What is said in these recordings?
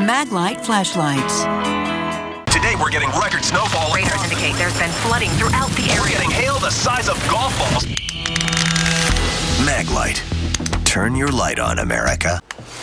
Maglite flashlights. Today we're getting record snowfall. Radars indicate there's been flooding throughout the area. We're getting hail the size of golf balls. Maglite. Turn your light on, America.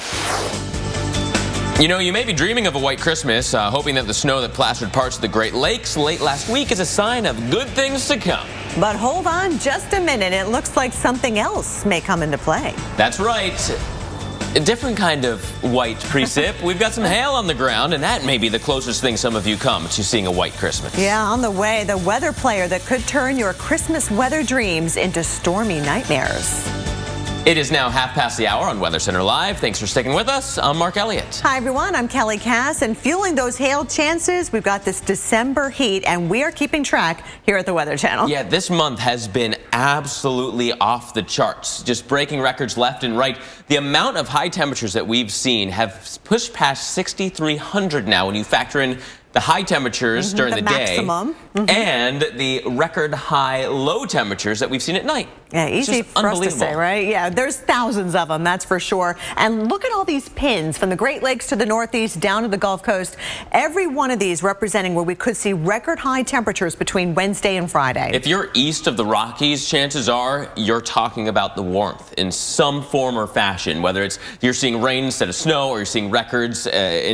You know, you may be dreaming of a white Christmas, hoping that the snow that plastered parts of the Great Lakes late last week is a sign of good things to come. But hold on just a minute. It looks like something else may come into play. That's right. A different kind of white precip. We've got some hail on the ground, and that may be the closest thing some of you come to seeing a white Christmas. Yeah, on the way, the weather player that could turn your Christmas weather dreams into stormy nightmares. It is now 1:30 on Weather Center Live. Thanks for sticking with us. I'm Mark Elliott. Hi, everyone. I'm Kelly Cass. And fueling those hail chances, we've got this December heat, and we are keeping track here at the Weather Channel. Yeah, this month has been absolutely off the charts, just breaking records left and right. The amount of high temperatures that we've seen have pushed past 6,300 now when you factor in the high temperatures during the day and the record high low temperatures that we've seen at night. Yeah, easy for us to say, right? Yeah, there's thousands of them, that's for sure. And look at all these pins from the Great Lakes to the Northeast down to the Gulf Coast. Every one of these representing where we could see record high temperatures between Wednesday and Friday. If you're east of the Rockies, chances are you're talking about the warmth in some form or fashion, whether it's you're seeing rain instead of snow or you're seeing records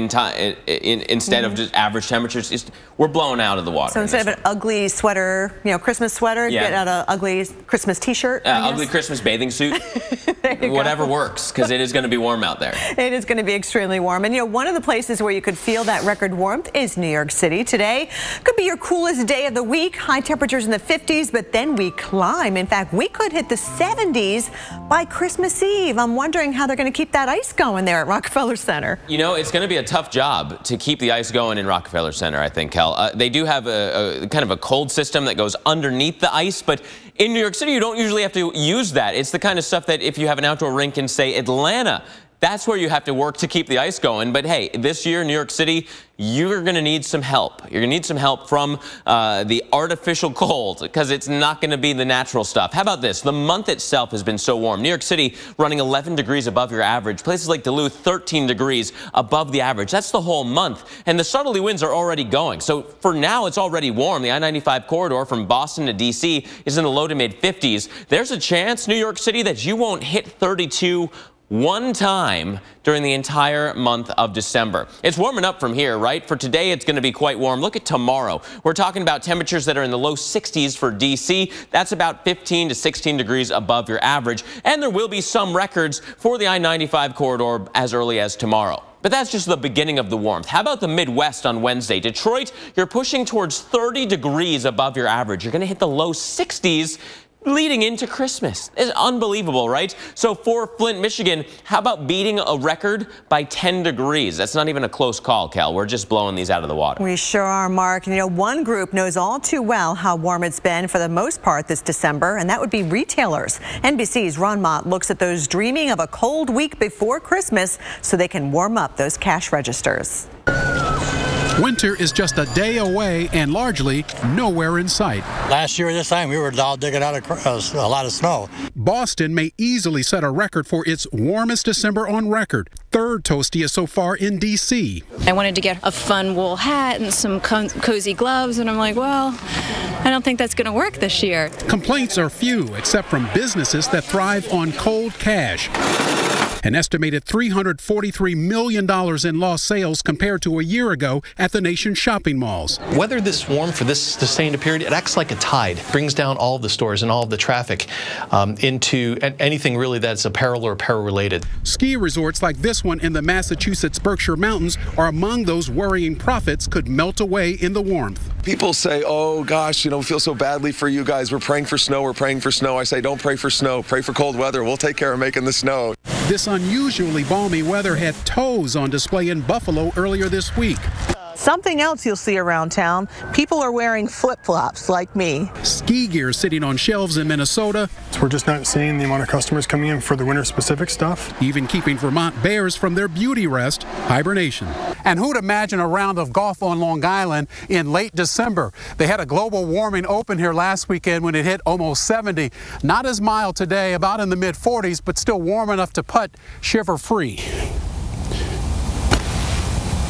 instead of just average temperatures. We're blown out of the water. So instead of an ugly sweater, you know, Christmas sweater, get out an ugly Christmas t-shirt. Ugly Christmas bathing suit. Whatever works, because it is going to be warm out there. It is going to be extremely warm. And, you know, one of the places where you could feel that record warmth is New York City. Today could be your coolest day of the week. High temperatures in the 50s, but then we climb. In fact, we could hit the 70s by Christmas Eve. I'm wondering how they're going to keep that ice going there at Rockefeller Center. You know, it's going to be a tough job to keep the ice going in Rockefeller Center, I think, Kel. They do have a kind of a cold system that goes underneath the ice, but in New York City, you don't usually have to use that. It's the kind of stuff that if you have an outdoor rink in, say, Atlanta, that's where you have to work to keep the ice going. But hey, this year in New York City, you're going to need some help. You're going to need some help from the artificial cold because it's not going to be the natural stuff. How about this? The month itself has been so warm. New York City running 11 degrees above your average. Places like Duluth, 13 degrees above the average. That's the whole month. And the southerly winds are already going. So for now, it's already warm. The I-95 corridor from Boston to D.C. is in the low to mid 50s. There's a chance, New York City, that you won't hit 32 one time during the entire month of December. It's warming up from here, right? For today, it's going to be quite warm. Look at tomorrow. We're talking about temperatures that are in the low 60s for D.C. That's about 15 to 16 degrees above your average. And there will be some records for the I-95 corridor as early as tomorrow. But that's just the beginning of the warmth. How about the Midwest on Wednesday? Detroit, you're pushing towards 30 degrees above your average. You're going to hit the low 60s leading into Christmas. It's unbelievable, right? So for Flint, Michigan, how about beating a record by 10 degrees? That's not even a close call, Cal. We're just blowing these out of the water. We sure are, Mark. And, you know, one group knows all too well how warm it's been for the most part this December, and that would be retailers. NBC's Ron Mott looks at those dreaming of a cold week before Christmas so they can warm up those cash registers. Winter is just a day away and largely nowhere in sight. Last year this time we were all digging out a lot of snow. Boston may easily set a record for its warmest December on record, third toastiest so far in D.C. I wanted to get a fun wool hat and some cozy gloves, and I'm like, well, I don't think that's going to work this year. Complaints are few, except from businesses that thrive on cold cash. An estimated $343 million in lost sales compared to a year ago at the nation's shopping malls. Weather this warm for this sustained period, it acts like a tide, brings down all of the stores and all of the traffic into anything really that's apparel or apparel related. Ski resorts like this one in the Massachusetts Berkshire Mountains are among those worrying profits could melt away in the warmth. People say, oh gosh, you know, we feel so badly for you guys. We're praying for snow. We're praying for snow. I say, don't pray for snow. Pray for cold weather. We'll take care of making the snow. This unusually balmy weather had toes on display in Buffalo earlier this week. Something else you'll see around town, people are wearing flip-flops like me. Ski gear sitting on shelves in Minnesota. So we're just not seeing the amount of customers coming in for the winter-specific stuff. Even keeping Vermont bears from their beauty rest, hibernation. And who'd imagine a round of golf on Long Island in late December? They had a global warming open here last weekend when it hit almost 70. Not as mild today, about in the mid-40s, but still warm enough to putt shiver-free.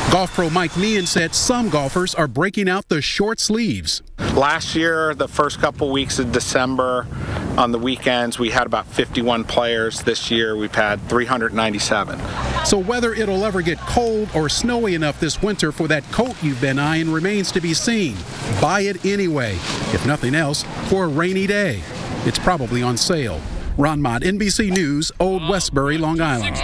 Golf pro Mike Meehan said some golfers are breaking out the short sleeves. Last year, the first couple weeks of December, on the weekends, we had about 51 players. This year, we've had 397. So whether it'll ever get cold or snowy enough this winter for that coat you've been eyeing remains to be seen. Buy it anyway, if nothing else, for a rainy day. It's probably on sale. Ron Mott, NBC News, Old Westbury, Long Island.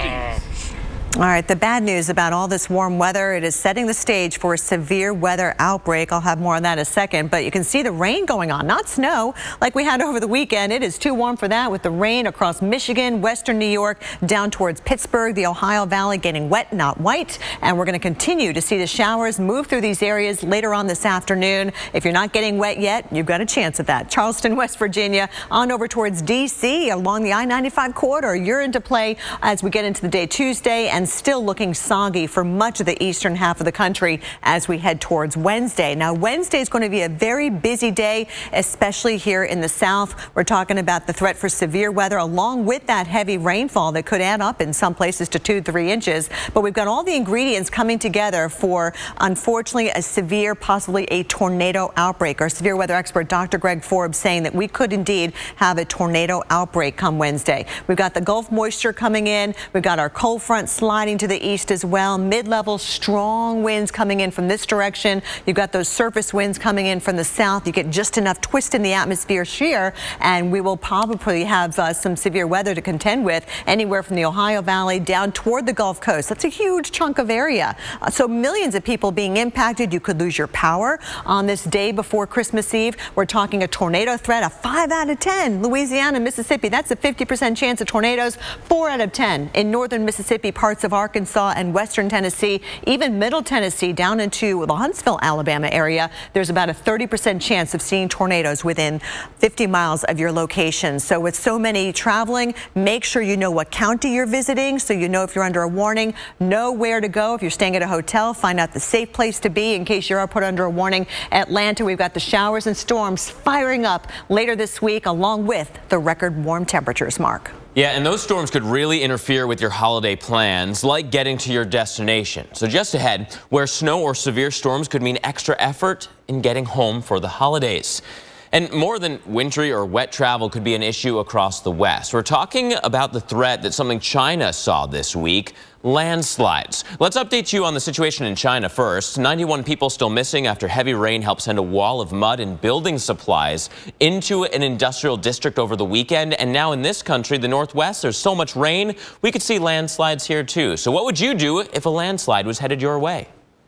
All right, the bad news about all this warm weather, it is setting the stage for a severe weather outbreak. I'll have more on that in a second, but you can see the rain going on, not snow like we had over the weekend. It is too warm for that, with the rain across Michigan, western New York, down towards Pittsburgh, the Ohio Valley getting wet, not white. And we're going to continue to see the showers move through these areas later on this afternoon. If you're not getting wet yet, you've got a chance at that. Charleston, West Virginia, on over towards D.C. along the I-95 corridor. You're into play as we get into the day Tuesday, and still looking soggy for much of the eastern half of the country as we head towards Wednesday. Now, Wednesday is going to be a very busy day, especially here in the south. We're talking about the threat for severe weather along with that heavy rainfall that could add up in some places to 2-3 inches. But we've got all the ingredients coming together for, unfortunately, a severe, possibly a tornado outbreak. Our severe weather expert, Dr. Greg Forbes, saying that we could indeed have a tornado outbreak come Wednesday. We've got the Gulf moisture coming in. We've got our cold front sliding to the east as well. Mid-level strong winds coming in from this direction. You've got those surface winds coming in from the south. You get just enough twist in the atmosphere shear, and we will probably have some severe weather to contend with anywhere from the Ohio Valley down toward the Gulf Coast. That's a huge chunk of area. So millions of people being impacted. You could lose your power on this day before Christmas Eve. We're talking a tornado threat, a 5 out of 10. Louisiana, Mississippi, that's a 50% chance of tornadoes. 4 out of 10 in northern Mississippi, parts of Arkansas and western Tennessee, even middle Tennessee down into the Huntsville, Alabama area. There's about a 30% chance of seeing tornadoes within 50 miles of your location. So with so many traveling, make sure you know what county you're visiting so you know if you're under a warning, know where to go. If you're staying at a hotel, find out the safe place to be in case you are put under a warning. Atlanta, we've got the showers and storms firing up later this week along with the record warm temperatures, Mark. Yeah, and those storms could really interfere with your holiday plans, like getting to your destination. So just ahead, where snow or severe storms could mean extra effort in getting home for the holidays. And more than wintry or wet travel could be an issue across the West. We're talking about the threat that something China saw this week, landslides. Let's update you on the situation in China first. 91 people still missing after heavy rain helped send a wall of mud and building supplies into an industrial district over the weekend. And now in this country, the Northwest, there's so much rain, we could see landslides here too. So what would you do if a landslide was headed your way?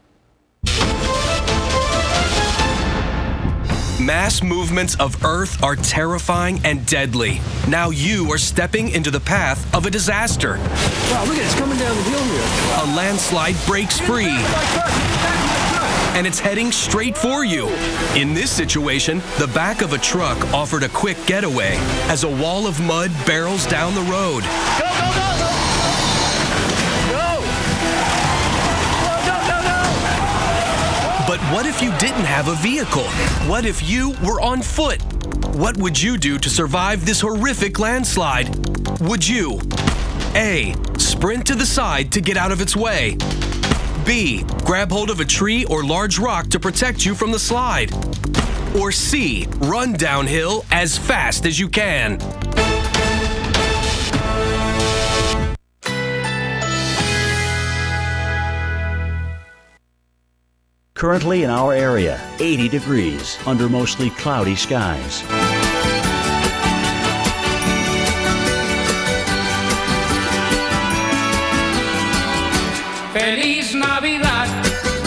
Mass movements of Earth are terrifying and deadly. Now you are stepping into the path of a disaster. Wow, look at it, it's coming down the hill here. A landslide breaks free, and it's heading straight for you. In this situation, the back of a truck offered a quick getaway as a wall of mud barrels down the road. Go, go, go, go! But what if you didn't have a vehicle? What if you were on foot? What would you do to survive this horrific landslide? Would you A, sprint to the side to get out of its way? B, grab hold of a tree or large rock to protect you from the slide? Or C, run downhill as fast as you can? Currently in our area, 80 degrees under mostly cloudy skies. Feliz Navidad.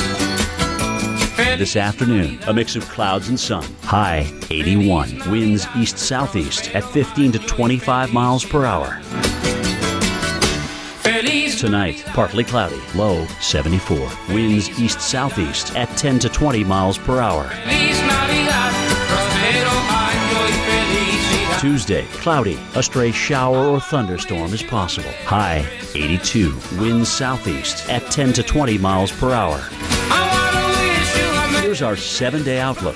This afternoon, a mix of clouds and sun. High 81. Winds east-southeast at 15 to 25 miles per hour. Tonight, partly cloudy, low 74. Winds east-southeast at 10 to 20 miles per hour. Tuesday, cloudy. A stray shower or thunderstorm is possible. High 82. Winds southeast at 10 to 20 miles per hour. Here's our 7-day outlook.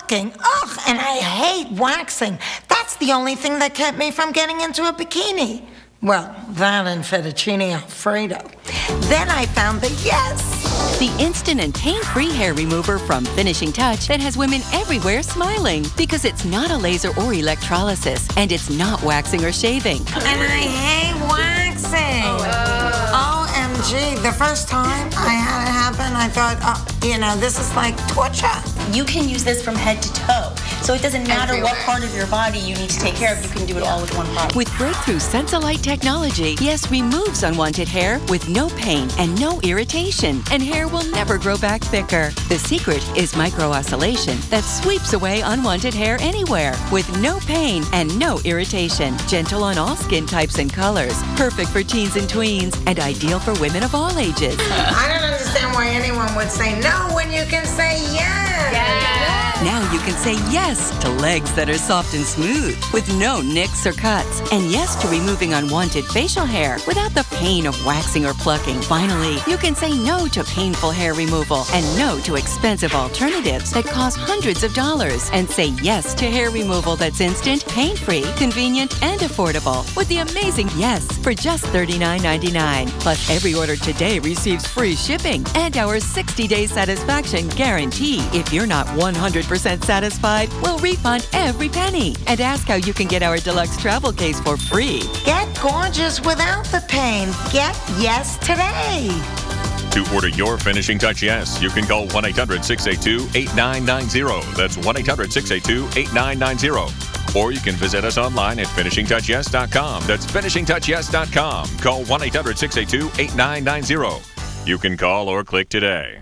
plucking. Ugh, and I hate waxing. That's the only thing that kept me from getting into a bikini. Well, that and fettuccine alfredo. Then I found the Yes. The instant and pain-free hair remover from Finishing Touch that has women everywhere smiling because it's not a laser or electrolysis and it's not waxing or shaving. And I hate waxing. OMG, the first time I had it happen, I thought, oh, you know, this is like torture. You can use this from head to toe. So it doesn't matter what part of your body you need to take care of, you can do it all with one product. With breakthrough Sensolite technology, Yes removes unwanted hair with no pain and no irritation, and hair will never grow back thicker. The secret is micro-oscillation that sweeps away unwanted hair anywhere with no pain and no irritation. Gentle on all skin types and colors, perfect for teens and tweens, and ideal for women of all ages. I don't understand why anyone would say no when you can say yes. Now you can say yes to legs that are soft and smooth with no nicks or cuts. And yes to removing unwanted facial hair without the pain of waxing or plucking. Finally, you can say no to painful hair removal and no to expensive alternatives that cost hundreds of dollars. And say yes to hair removal that's instant, pain-free, convenient, and affordable with the amazing Yes for just $39.99. Plus, every order today receives free shipping and our 60-day satisfaction guarantee. If you're not 100% satisfied, we'll refund every penny. And ask how you can get our deluxe travel case for free. Get gorgeous without the pain. Get Yes today. To order your Finishing Touch Yes, you can call 1-800-682-8990. That's 1-800-682-8990. Or you can visit us online at finishingtouchyes.com. That's finishingtouchyes.com. Call 1-800-682-8990. You can call or click today.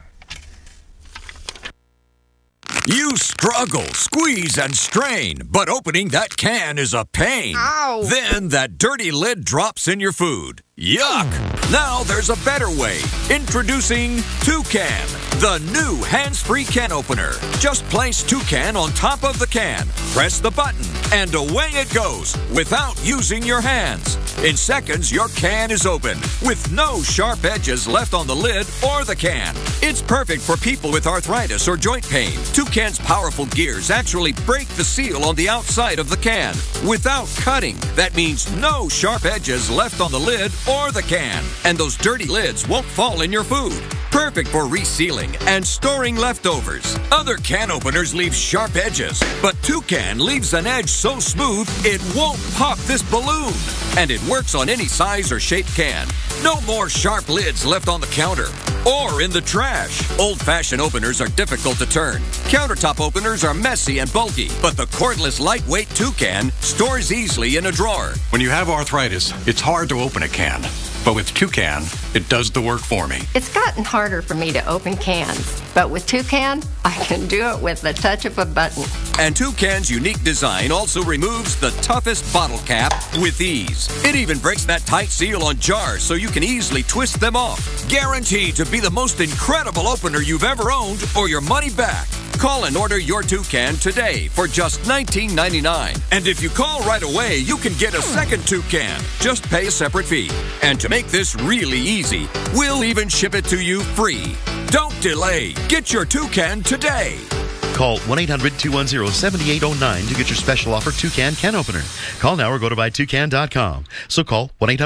You struggle, squeeze, and strain, but opening that can is a pain. Ow. Then that dirty lid drops in your food. Yuck! Now there's a better way. Introducing Toucan, the new hands-free can opener. Just place Toucan on top of the can, press the button, and away it goes without using your hands. In seconds, your can is open with no sharp edges left on the lid or the can. It's perfect for people with arthritis or joint pain. Toucan's powerful gears actually break the seal on the outside of the can without cutting. That means no sharp edges left on the lid or the can. And those dirty lids won't fall in your food. Perfect for resealing and storing leftovers. Other can openers leave sharp edges, but Toucan leaves an edge so smooth it won't pop this balloon. And it works on any size or shaped can. No more sharp lids left on the counter or in the trash. Old-fashioned openers are difficult to turn. Countertop openers are messy and bulky, but the cordless lightweight Toucan stores easily in a drawer. When you have arthritis, it's hard to open a can. But with Toucan, it does the work for me. It's gotten harder for me to open cans, but with Toucan, I can do it with the touch of a button. And Toucan's unique design also removes the toughest bottle cap with ease. It even breaks that tight seal on jars so you can easily twist them off. Guaranteed to be the most incredible opener you've ever owned or your money back. Call and order your Toucan today for just $19.99. And if you call right away, you can get a second Toucan. Just pay a separate fee. And to make this really easy, we'll even ship it to you free. Don't delay. Get your Toucan today. Call 1-800-210-7809 to get your special offer Toucan can opener. Call now or go to buytoucan.com. So call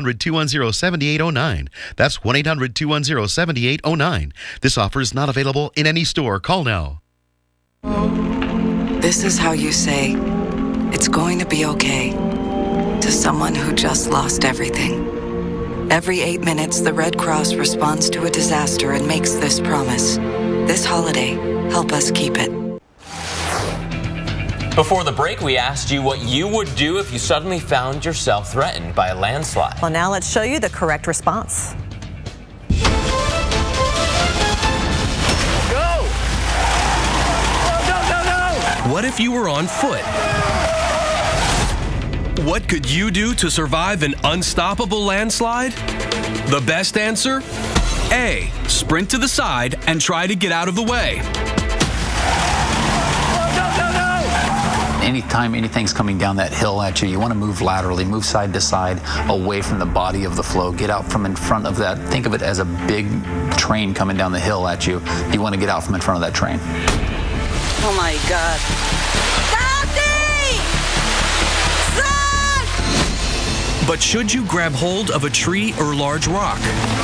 1-800-210-7809. That's 1-800-210-7809. This offer is not available in any store. Call now. This is how you say, it's going to be okay, to someone who just lost everything. Every 8 minutes, the Red Cross responds to a disaster and makes this promise. This holiday, help us keep it. Before the break, we asked you what you would do if you suddenly found yourself threatened by a landslide. Well, now let's show you the correct response. What if you were on foot? What could you do to survive an unstoppable landslide? The best answer? A. Sprint to the side and try to get out of the way. Anytime anything's coming down that hill at you, you want to move laterally, move side to side, away from the body of the flow. Get out from in front of that. Think of it as a big train coming down the hill at you. You want to get out from in front of that train. Oh my God. But should you grab hold of a tree or large rock?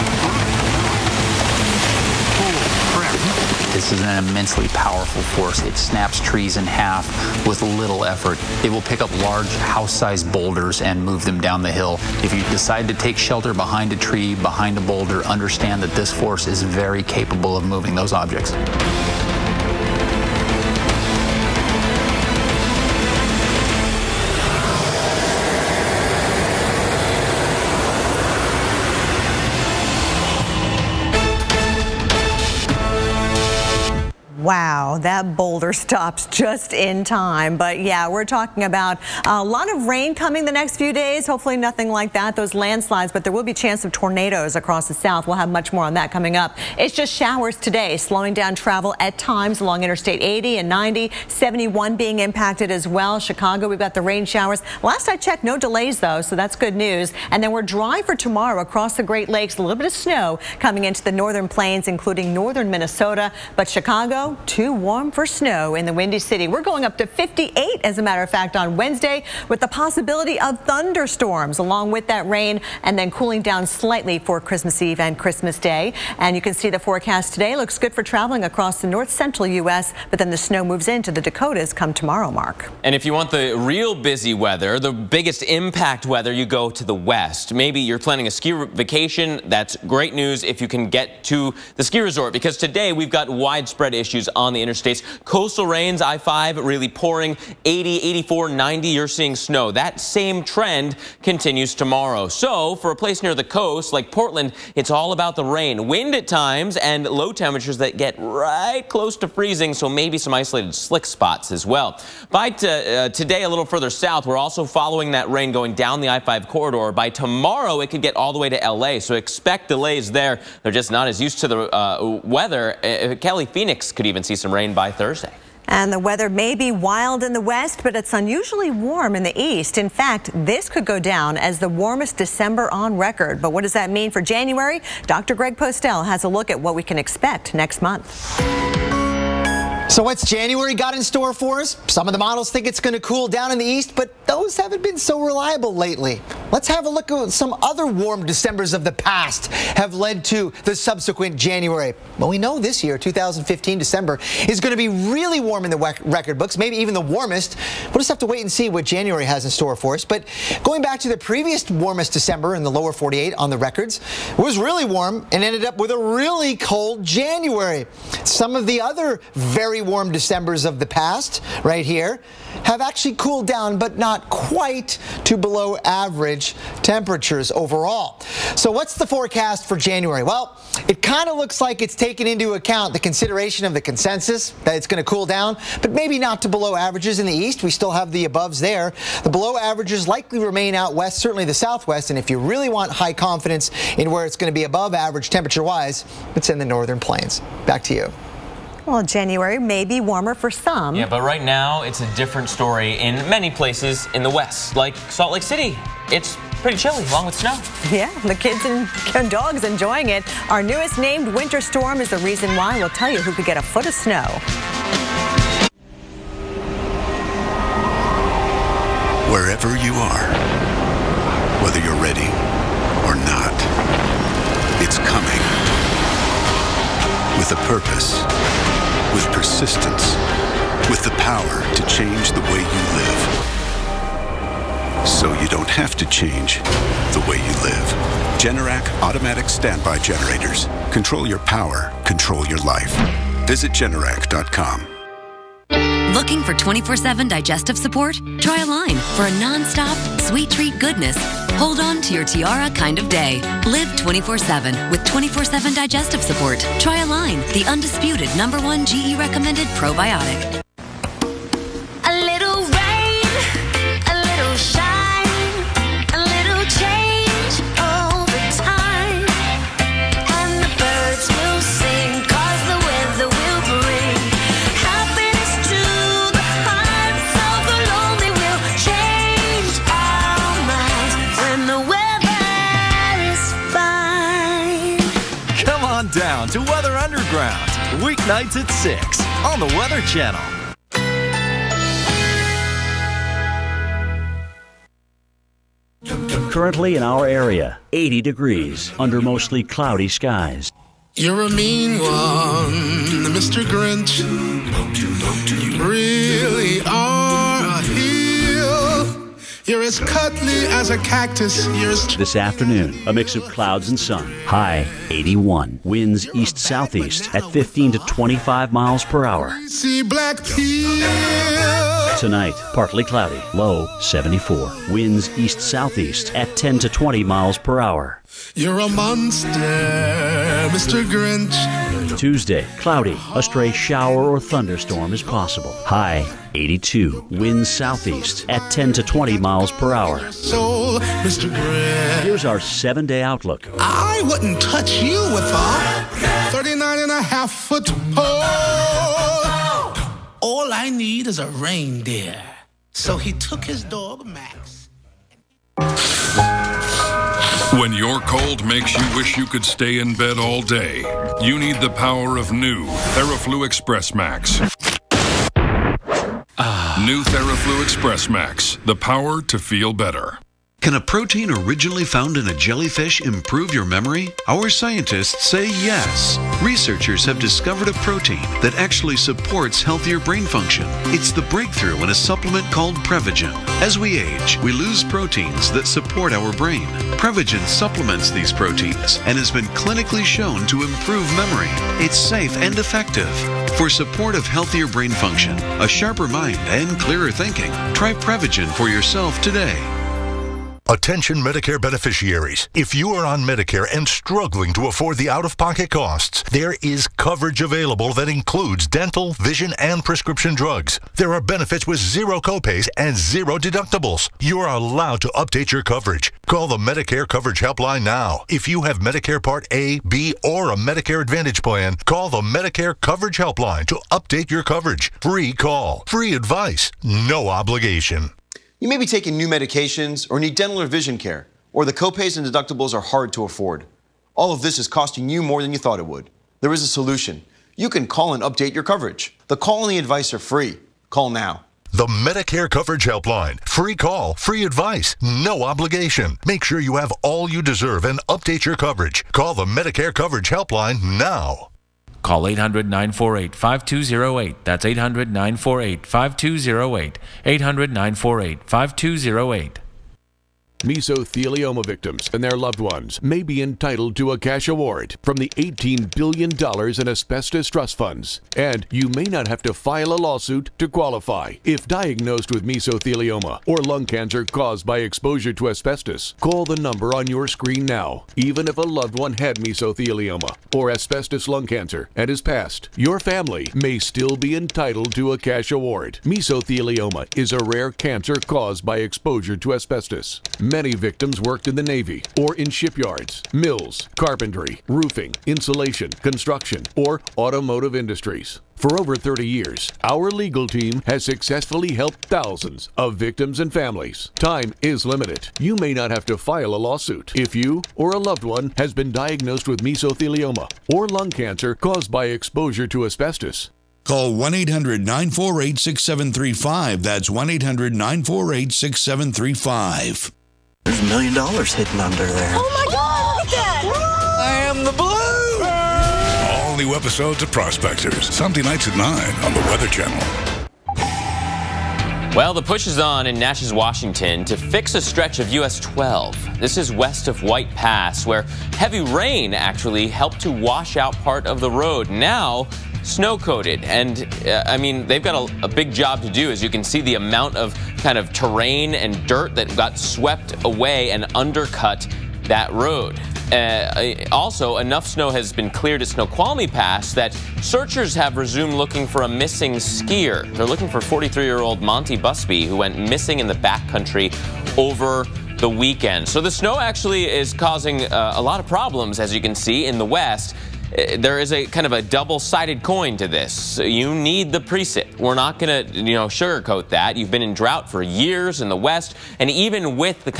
This is an immensely powerful force. It snaps trees in half with little effort. It will pick up large house-sized boulders and move them down the hill. If you decide to take shelter behind a tree, behind a boulder, understand that this force is very capable of moving those objects. Wow, that boulder stops just in time. But yeah, we're talking about a lot of rain coming the next few days. Hopefully nothing like that, those landslides, but there will be a chance of tornadoes across the south. We'll have much more on that coming up. It's just showers today, slowing down travel at times along Interstate 80 and 90, 71 being impacted as well. Chicago, we've got the rain showers. Last I checked, no delays though, so that's good news. And then we're dry for tomorrow across the Great Lakes. A little bit of snow coming into the northern plains, including northern Minnesota, but Chicago, too warm for snow in the Windy City. We're going up to 58, as a matter of fact, on Wednesday with the possibility of thunderstorms along with that rain, and then cooling down slightly for Christmas Eve and Christmas Day. And you can see the forecast today looks good for traveling across the north central U.S., but then the snow moves into the Dakotas come tomorrow, Mark. And if you want the real busy weather, the biggest impact weather, you go to the west. Maybe you're planning a ski vacation. That's great news if you can get to the ski resort, because today we've got widespread issues on the interstates. Coastal rains, I-5 really pouring, 80, 84, 90, you're seeing snow. That same trend continues tomorrow. So for a place near the coast like Portland, it's all about the rain. Wind at times and low temperatures that get right close to freezing, so maybe some isolated slick spots as well. By today, a little further south, we're also following that rain going down the I-5 corridor. By tomorrow, it could get all the way to LA, so expect delays there. They're just not as used to the weather. Kelly, Phoenix could even see some rain by Thursday. And the weather may be wild in the west, but it's unusually warm in the east. In fact, this could go down as the warmest December on record. But what does that mean for January? Dr. Greg Postel has a look at what we can expect next month. So what's January got in store for us? Some of the models think it's going to cool down in the east, but those haven't been so reliable lately. Let's have a look at what some other warm Decembers of the past have led to the subsequent January. Well, we know this year, 2015 December, is going to be really warm in the record books, maybe even the warmest. We'll just have to wait and see what January has in store for us. But going back to the previous warmest December in the lower 48 on the records, it was really warm and ended up with a really cold January. Some of the other very warm Decembers of the past, right here, have actually cooled down, but not quite to below average temperatures overall. So what's the forecast for January? Well, it kind of looks like it's taken into account the consideration of the consensus that it's going to cool down, but maybe not to below averages in the east. We still have the above there. The below averages likely remain out west, certainly the southwest, and if you really want high confidence in where it's going to be above average temperature-wise, it's in the northern plains. Back to you. Well, January may be warmer for some. Yeah, but right now it's a different story in many places in the west, like Salt Lake City. It's pretty chilly, along with snow. Yeah, the kids and dogs enjoying it. Our newest named winter storm is the reason why. We'll tell you who could get a foot of snow. Wherever you are, whether you're ready or not, it's coming. With a purpose, with persistence, with the power to change the way you live. So you don't have to change the way you live. Generac automatic standby generators. Control your power, control your life. Visit Generac.com. Looking for 24/7 digestive support? Try Align for a non-stop, sweet treat goodness. Hold on to your tiara kind of day. Live 24/7 with 24/7 digestive support. Try Align, the undisputed #1 GE recommended probiotic. A little rain, a little shine, a little change over time. And the birds will sing, 'cause the weather will bring happiness to the hearts of the lonely. Will change our minds when the weather is fine. Come on down to Weather Underground, weeknights at 6 on the Weather Channel. Currently in our area, 80 degrees under mostly cloudy skies. You're a mean one, Mr. Grinch. You really are a heel. You're as cuddly as a cactus. You're as This afternoon, a mix of clouds and sun. High 81. Winds east-southeast at 15 to 25 miles per hour. see black peel. Tonight, partly cloudy. Low 74. Winds east-southeast at 10 to 20 miles per hour. You're a monster, Mr. Grinch. Tuesday, cloudy. A stray shower or thunderstorm is possible. High 82. Winds southeast at 10 to 20 miles per hour. Soul, Mr. Grinch. Here's our 7-day outlook. I wouldn't touch you with a 39.5-foot pole. All I need is a reindeer. So he took his dog, Max. When your cold makes you wish you could stay in bed all day, you need the power of new Theraflu Express Max. New Theraflu Express Max, the power to feel better. Can a protein originally found in a jellyfish improve your memory? Our scientists say yes. Researchers have discovered a protein that actually supports healthier brain function. It's the breakthrough in a supplement called Prevagen. As we age, we lose proteins that support our brain. Prevagen supplements these proteins and has been clinically shown to improve memory. It's safe and effective. For support of healthier brain function, a sharper mind, and clearer thinking, try Prevagen for yourself today. Attention Medicare beneficiaries. If you are on Medicare and struggling to afford the out-of-pocket costs, there is coverage available that includes dental, vision, and prescription drugs. There are benefits with zero copays and zero deductibles. You are allowed to update your coverage. Call the Medicare Coverage Helpline now. If you have Medicare Part A, B, or a Medicare Advantage plan, call the Medicare Coverage Helpline to update your coverage. Free call, free advice, no obligation. You may be taking new medications or need dental or vision care, or the copays and deductibles are hard to afford. All of this is costing you more than you thought it would. There is a solution. You can call and update your coverage. The call and the advice are free. Call now. The Medicare Coverage Helpline. Free call, free advice, no obligation. Make sure you have all you deserve and update your coverage. Call the Medicare Coverage Helpline now. Call 800-948-5208. That's 800-948-5208. 800-948-5208. Mesothelioma victims and their loved ones may be entitled to a cash award from the $18 billion in asbestos trust funds, and you may not have to file a lawsuit to qualify. If diagnosed with mesothelioma or lung cancer caused by exposure to asbestos, call the number on your screen now. Even if a loved one had mesothelioma or asbestos lung cancer and has passed, your family may still be entitled to a cash award. Mesothelioma is a rare cancer caused by exposure to asbestos. Many victims worked in the Navy or in shipyards, mills, carpentry, roofing, insulation, construction, or automotive industries. For over 30 years, our legal team has successfully helped thousands of victims and families. Time is limited. You may not have to file a lawsuit if you or a loved one has been diagnosed with mesothelioma or lung cancer caused by exposure to asbestos. Call 1-800-948-6735. That's 1-800-948-6735. There's $1 million hidden under there. Oh my God, look at that! I am the Blue! All new episodes of Prospectors, Sunday nights at 9 on the Weather Channel. Well, the push is on in Natchez, Washington to fix a stretch of US 12. This is west of White Pass, where heavy rain actually helped to wash out part of the road. Now, snow-coated, and I mean, they've got a big job to do. As you can see, the amount of kind of terrain and dirt that got swept away and undercut that road. Also, enough snow has been cleared at Snoqualmie Pass that searchers have resumed looking for a missing skier. They're looking for 43-year-old Monty Busby, who went missing in the backcountry over the weekend. So the snow actually is causing a lot of problems, as you can see, in the west. There is a kind of a double-sided coin to this. You need the precip. We're not going to, sugarcoat that. You've been in drought for years in the west, and even with the kind of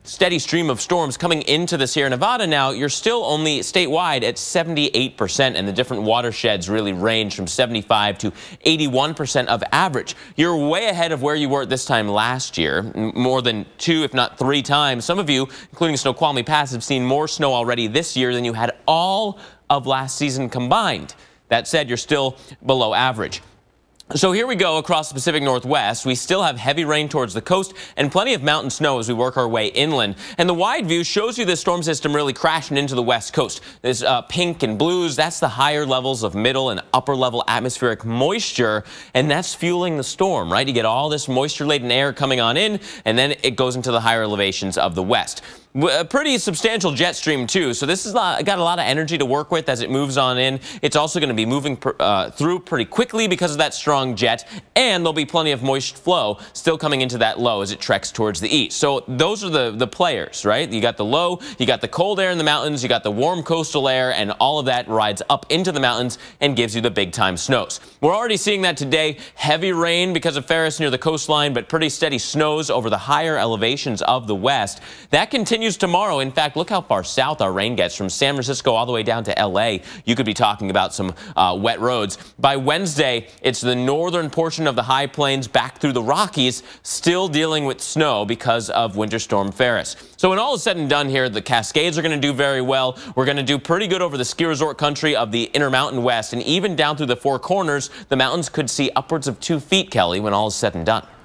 steady stream of storms coming into the Sierra Nevada now, you're still only statewide at 78%, and the different watersheds really range from 75 to 81% of average. You're way ahead of where you were at this time last year, more than 2, if not 3 times. Some of you, including Snoqualmie Pass, have seen more snow already this year than you had all of last season combined. That said, you're still below average. So here we go across the Pacific Northwest. We still have heavy rain towards the coast and plenty of mountain snow as we work our way inland. And the wide view shows you this storm system really crashing into the west coast. This pink and blues, that's the higher levels of middle and upper level atmospheric moisture, and that's fueling the storm, right? You get all this moisture-laden air coming on in, and then it goes into the higher elevations of the west. A pretty substantial jet stream too, so this has got a lot of energy to work with as it moves on in. It's also going to be moving through pretty quickly because of that strong jet, and there'll be plenty of moist flow still coming into that low as it treks towards the east. So those are the players, right? You got the low, you got the cold air in the mountains, you got the warm coastal air, and all of that rides up into the mountains and gives you the big time snows. We're already seeing that today. Heavy rain because of Ferris near the coastline, but pretty steady snows over the higher elevations of the west. That continues tomorrow. In fact, look how far south our rain gets from San Francisco all the way down to LA. You could be talking about some wet roads. By Wednesday, it's the northern portion of the high plains back through the Rockies still dealing with snow because of Winter Storm Ferris. So when all is said and done here, the Cascades are going to do very well. We're going to do pretty good over the ski resort country of the Intermountain West, and even down through the Four Corners, the mountains could see upwards of 2 feet, Kelly, when all is said and done.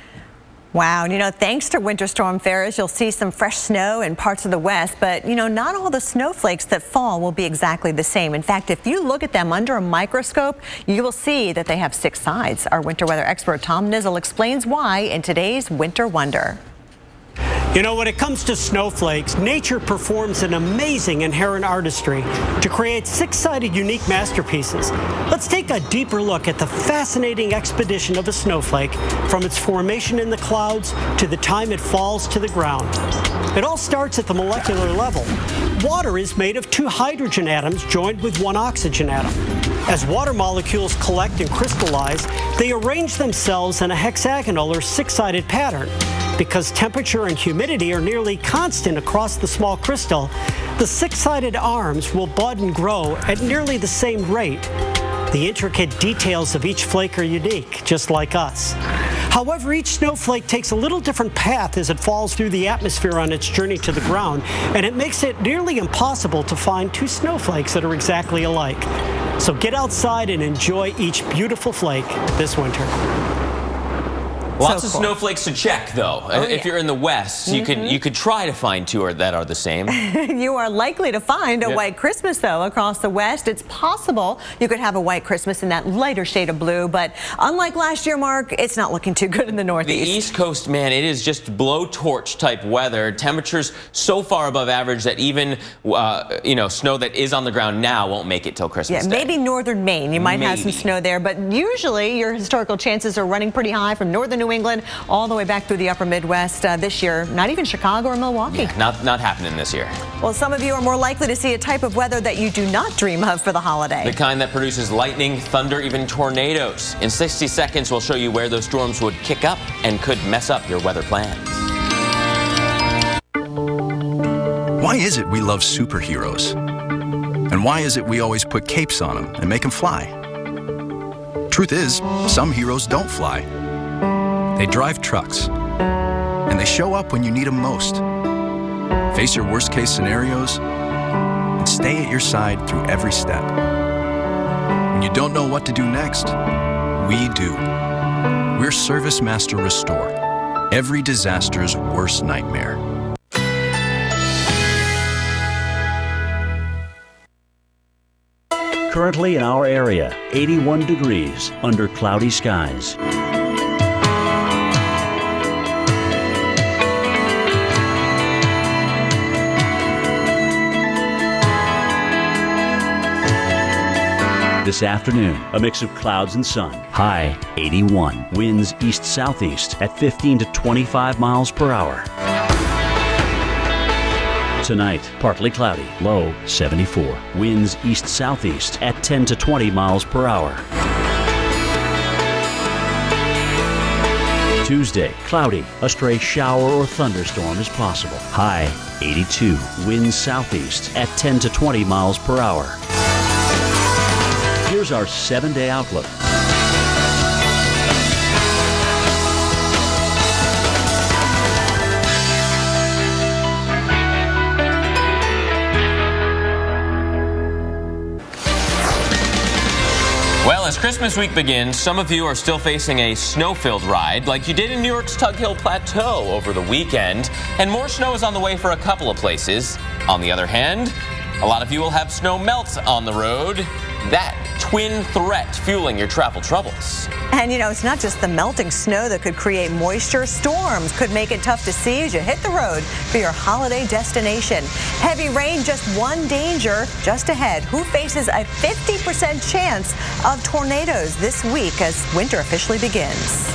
Wow, and thanks to Winter Storm Ferris, you'll see some fresh snow in parts of the west, but not all the snowflakes that fall will be exactly the same. In fact, if you look at them under a microscope, you will see that they have 6 sides. Our winter weather expert Tom Nizzle explains why in today's Winter Wonder. When it comes to snowflakes, nature performs an amazing inherent artistry to create 6-sided unique masterpieces. Let's take a deeper look at the fascinating expedition of a snowflake from its formation in the clouds to the time it falls to the ground. It all starts at the molecular level. Water is made of 2 hydrogen atoms joined with 1 oxygen atom. As water molecules collect and crystallize, they arrange themselves in a hexagonal or 6-sided pattern. Because temperature and humidity are nearly constant across the small crystal, the 6-sided arms will bud and grow at nearly the same rate. The intricate details of each flake are unique, just like us. However, each snowflake takes a little different path as it falls through the atmosphere on its journey to the ground, and it makes it nearly impossible to find 2 snowflakes that are exactly alike. So get outside and enjoy each beautiful flake this winter. Lots of snowflakes to check, though. If you're in the west, you could try to find 2 that are the same. You are likely to find a white Christmas, though, across the west. It's possible you could have a white Christmas in that lighter shade of blue, but unlike last year, Mark, it's not looking too good in the northeast. The East Coast, man, it is just blowtorch type weather. Temperatures so far above average that even snow that is on the ground now won't make it till Christmas Day. Maybe northern Maine. You might have some snow there, but usually your historical chances are running pretty high from northern New England all the way back through the upper Midwest. This year, not even Chicago or Milwaukee. Yeah, not happening this year. Well, some of you are more likely to see a type of weather that you do not dream of for the holiday. The kind that produces lightning, thunder, even tornadoes. In 60 seconds, we'll show you where those storms would kick up and could mess up your weather plans. Why is it we love superheroes? And why is it we always put capes on them and make them fly? Truth is, some heroes don't fly. They drive trucks, and they show up when you need them most. Face your worst-case scenarios, and stay at your side through every step. When you don't know what to do next, we do. We're Service Master Restore, every disaster's worst nightmare. Currently in our area, 81 degrees under cloudy skies. This afternoon, a mix of clouds and sun. High 81. Winds east-southeast at 15 to 25 miles per hour. Tonight, partly cloudy. Low 74. Winds east-southeast at 10 to 20 miles per hour. Tuesday, cloudy. A stray shower or thunderstorm is possible. High 82. Winds southeast at 10 to 20 miles per hour. Here's our 7-day outlook. Well, as Christmas week begins, some of you are still facing a snow-filled ride like you did in New York's Tug Hill Plateau over the weekend, and more snow is on the way for a couple of places. On the other hand, a lot of you will have snow melt on the road. That twin threat fueling your travel troubles. And you know, it's not just the melting snow that could create moisture. Storms could make it tough to see as you hit the road for your holiday destination. Heavy rain, just one danger just ahead. Who faces a 50% chance of tornadoes this week as winter officially begins?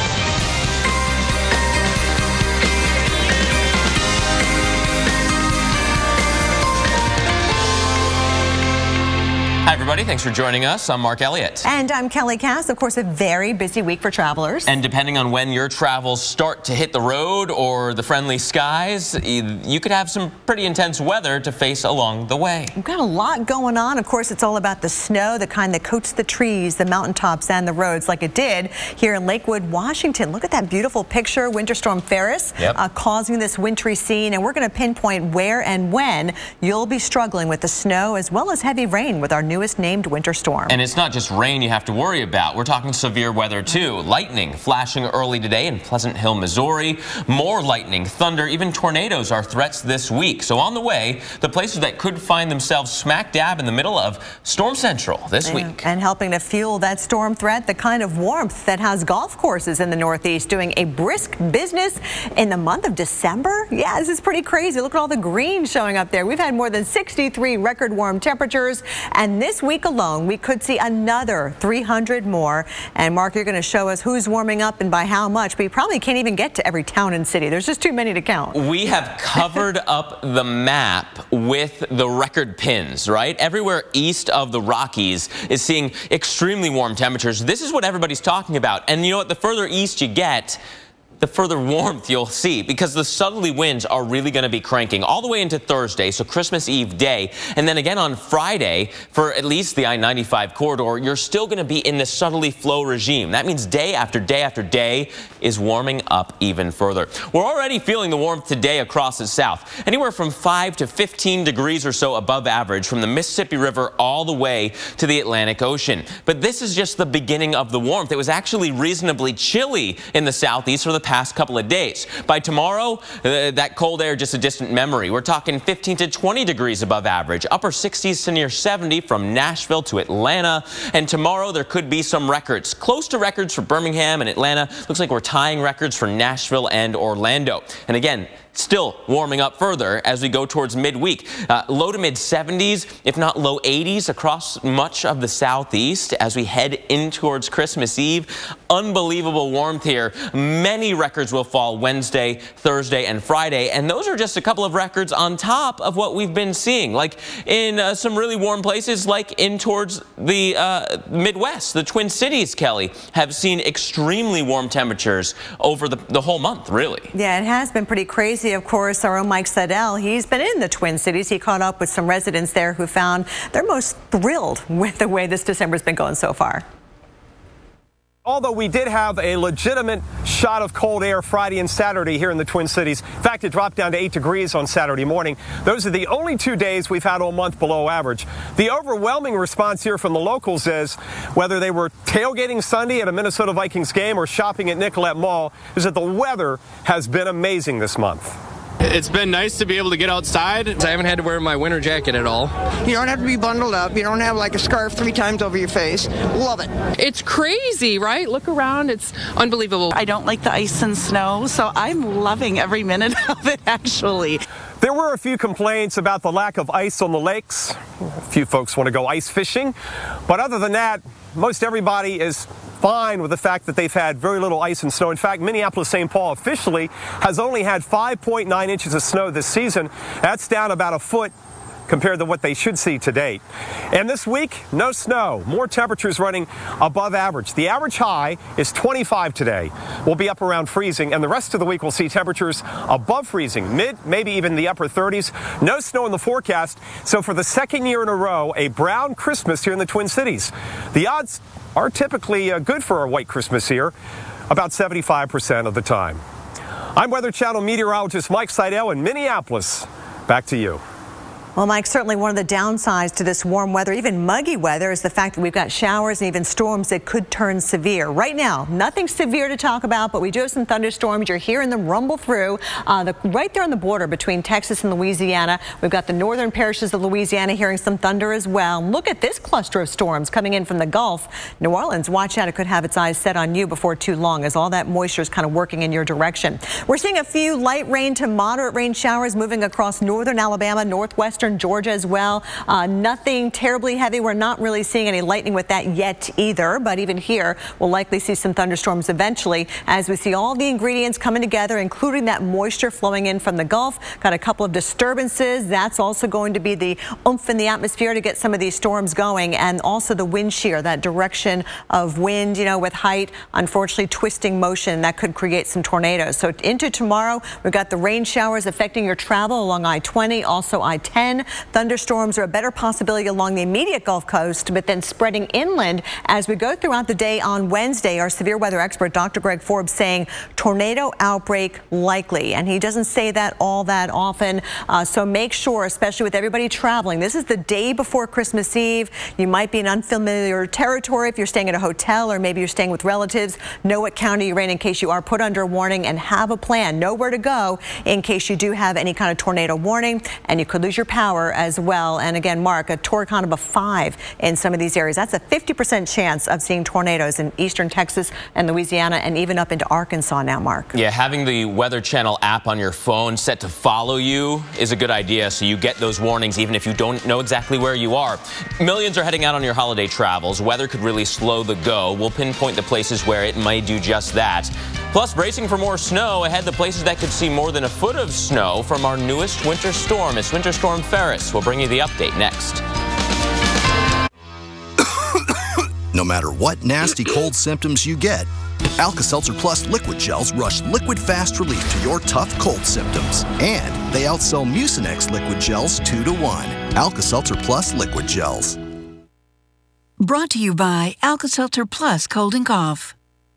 Hi, everybody. Thanks for joining us. I'm Mark Elliott. And I'm Kelly Cass. Of course, a very busy week for travelers. And depending on when your travels start to hit the road or the friendly skies, you could have some pretty intense weather to face along the way. We've got a lot going on. Of course, it's all about the snow, the kind that coats the trees, the mountaintops, and the roads like it did here in Lakewood, Washington. Look at that beautiful picture. Winter Storm Ferris causing this wintry scene. And we're going to pinpoint where and when you'll be struggling with the snow as well as heavy rain with our newest named winter storm. And it's not just rain you have to worry about. We're talking severe weather too. Lightning flashing early today in Pleasant Hill, Missouri. More lightning, thunder, even tornadoes are threats this week. So on the way, the places that could find themselves smack dab in the middle of Storm Central this week. And helping to fuel that storm threat, the kind of warmth that has golf courses in the Northeast doing a brisk business in the month of December. Yeah, this is pretty crazy. Look at all the green showing up there. We've had more than 63 record warm temperatures, and this week alone, we could see another 300 more. And Mark, you're going to show us who's warming up and by how much, but you probably can't even get to every town and city. There's just too many to count. We have covered up the map with the record pins, right? Everywhere east of the Rockies is seeing extremely warm temperatures. This is what everybody's talking about. And you know what? The further east you get, the further warmth you'll see, because the southerly winds are really going to be cranking all the way into Thursday, so Christmas Eve day, and then again on Friday for at least the I-95 corridor, you're still going to be in the southerly flow regime. That means day after day after day is warming up even further. We're already feeling the warmth today across the south, anywhere from 5 to 15 degrees or so above average from the Mississippi River all the way to the Atlantic Ocean. But this is just the beginning of the warmth. It was actually reasonably chilly in the southeast for the past couple of days. By tomorrow, that cold air just a distant memory. We're talking 15 to 20 degrees above average, upper 60s to near 70 from Nashville to Atlanta. And tomorrow there could be some records, close to records for Birmingham and Atlanta. Looks like we're tying records for Nashville and Orlando. And again, still warming up further as we go towards midweek. Low to mid 70s, if not low 80s across much of the southeast as we head in towards Christmas Eve. Unbelievable warmth here. Many records will fall Wednesday, Thursday, and Friday. And those are just a couple of records on top of what we've been seeing, like in some really warm places like in towards the Midwest. The Twin Cities, Kelly, have seen extremely warm temperatures over the whole month, really. Yeah, it has been pretty crazy. Of course, our own Mike Seidel, he's been in the Twin Cities. He caught up with some residents there who found they're most thrilled with the way this December's been going so far. Although we did have a legitimate shot of cold air Friday and Saturday here in the Twin Cities. In fact, it dropped down to 8 degrees on Saturday morning. Those are the only 2 days we've had all month below average. The overwhelming response here from the locals is, whether they were tailgating Sunday at a Minnesota Vikings game or shopping at Nicollet Mall, is that the weather has been amazing this month. It's been nice to be able to get outside. I haven't had to wear my winter jacket at all. You don't have to be bundled up. You don't have like a scarf 3 times over your face. Love it. It's crazy, right? Look around. It's unbelievable. I don't like the ice and snow, so I'm loving every minute of it, actually. There were a few complaints about the lack of ice on the lakes. A few folks want to go ice fishing. But other than that, most everybody is fine with the fact that they've had very little ice and snow. In fact, Minneapolis-St. Paul officially has only had 5.9 inches of snow this season. That's down about a foot compared to what they should see to date. And this week, no snow. More temperatures running above average. The average high is 25 today. We'll be up around freezing, and the rest of the week we'll see temperatures above freezing, mid, maybe even the upper 30s. No snow in the forecast. So for the second year in a row, a brown Christmas here in the Twin Cities. The odds are typically good for a white Christmas here, about 75% of the time. I'm Weather Channel meteorologist Mike Seidel in Minneapolis. Back to you. Well, Mike, certainly one of the downsides to this warm weather, even muggy weather, is the fact that we've got showers and even storms that could turn severe. Right now, nothing severe to talk about, but we do have some thunderstorms. You're hearing them rumble through right there on the border between Texas and Louisiana. We've got the northern parishes of Louisiana hearing some thunder as well. Look at this cluster of storms coming in from the Gulf. New Orleans, watch out. It could have its eyes set on you before too long as all that moisture is kind of working in your direction. We're seeing a few light rain to moderate rain showers moving across northern Alabama, northwestern Georgia as well. Nothing terribly heavy. We're not really seeing any lightning with that yet either, but even here we'll likely see some thunderstorms eventually as we see all the ingredients coming together, including that moisture flowing in from the Gulf. Got a couple of disturbances. That's also going to be the oomph in the atmosphere to get some of these storms going, and also the wind shear, that direction of wind, you know, with height, unfortunately twisting motion that could create some tornadoes. So into tomorrow, we've got the rain showers affecting your travel along I-20, also I-10. Thunderstorms are a better possibility along the immediate Gulf Coast, but then spreading inland as we go throughout the day on Wednesday. Our severe weather expert, Dr. Greg Forbes, saying tornado outbreak likely, and he doesn't say that all that often. So make sure, especially with everybody traveling, this is the day before Christmas Eve. You might be in unfamiliar territory if you're staying at a hotel or maybe you're staying with relatives. Know what county you're in case you are put under a warning, and have a plan. Know where to go in case you do have any kind of tornado warning, and you could lose your power as well. And again, Mark, a torque count of a 5 in some of these areas. That's a 50% chance of seeing tornadoes in eastern Texas and Louisiana, and even up into Arkansas now, Mark. Yeah, having the Weather Channel app on your phone set to follow you is a good idea, so you get those warnings even if you don't know exactly where you are. Millions are heading out on your holiday travels. Weather could really slow the go. We'll pinpoint the places where it might do just that. Plus, bracing for more snow ahead, the places that could see more than a foot of snow from our newest winter storm. It's Winter Storm Ferris. We'll bring you the update next. No matter what nasty cold symptoms you get, Alka-Seltzer Plus liquid gels rush liquid fast relief to your tough cold symptoms. And they outsell Mucinex liquid gels 2 to 1. Alka-Seltzer Plus liquid gels. Brought to you by Alka-Seltzer Plus Cold and Cough.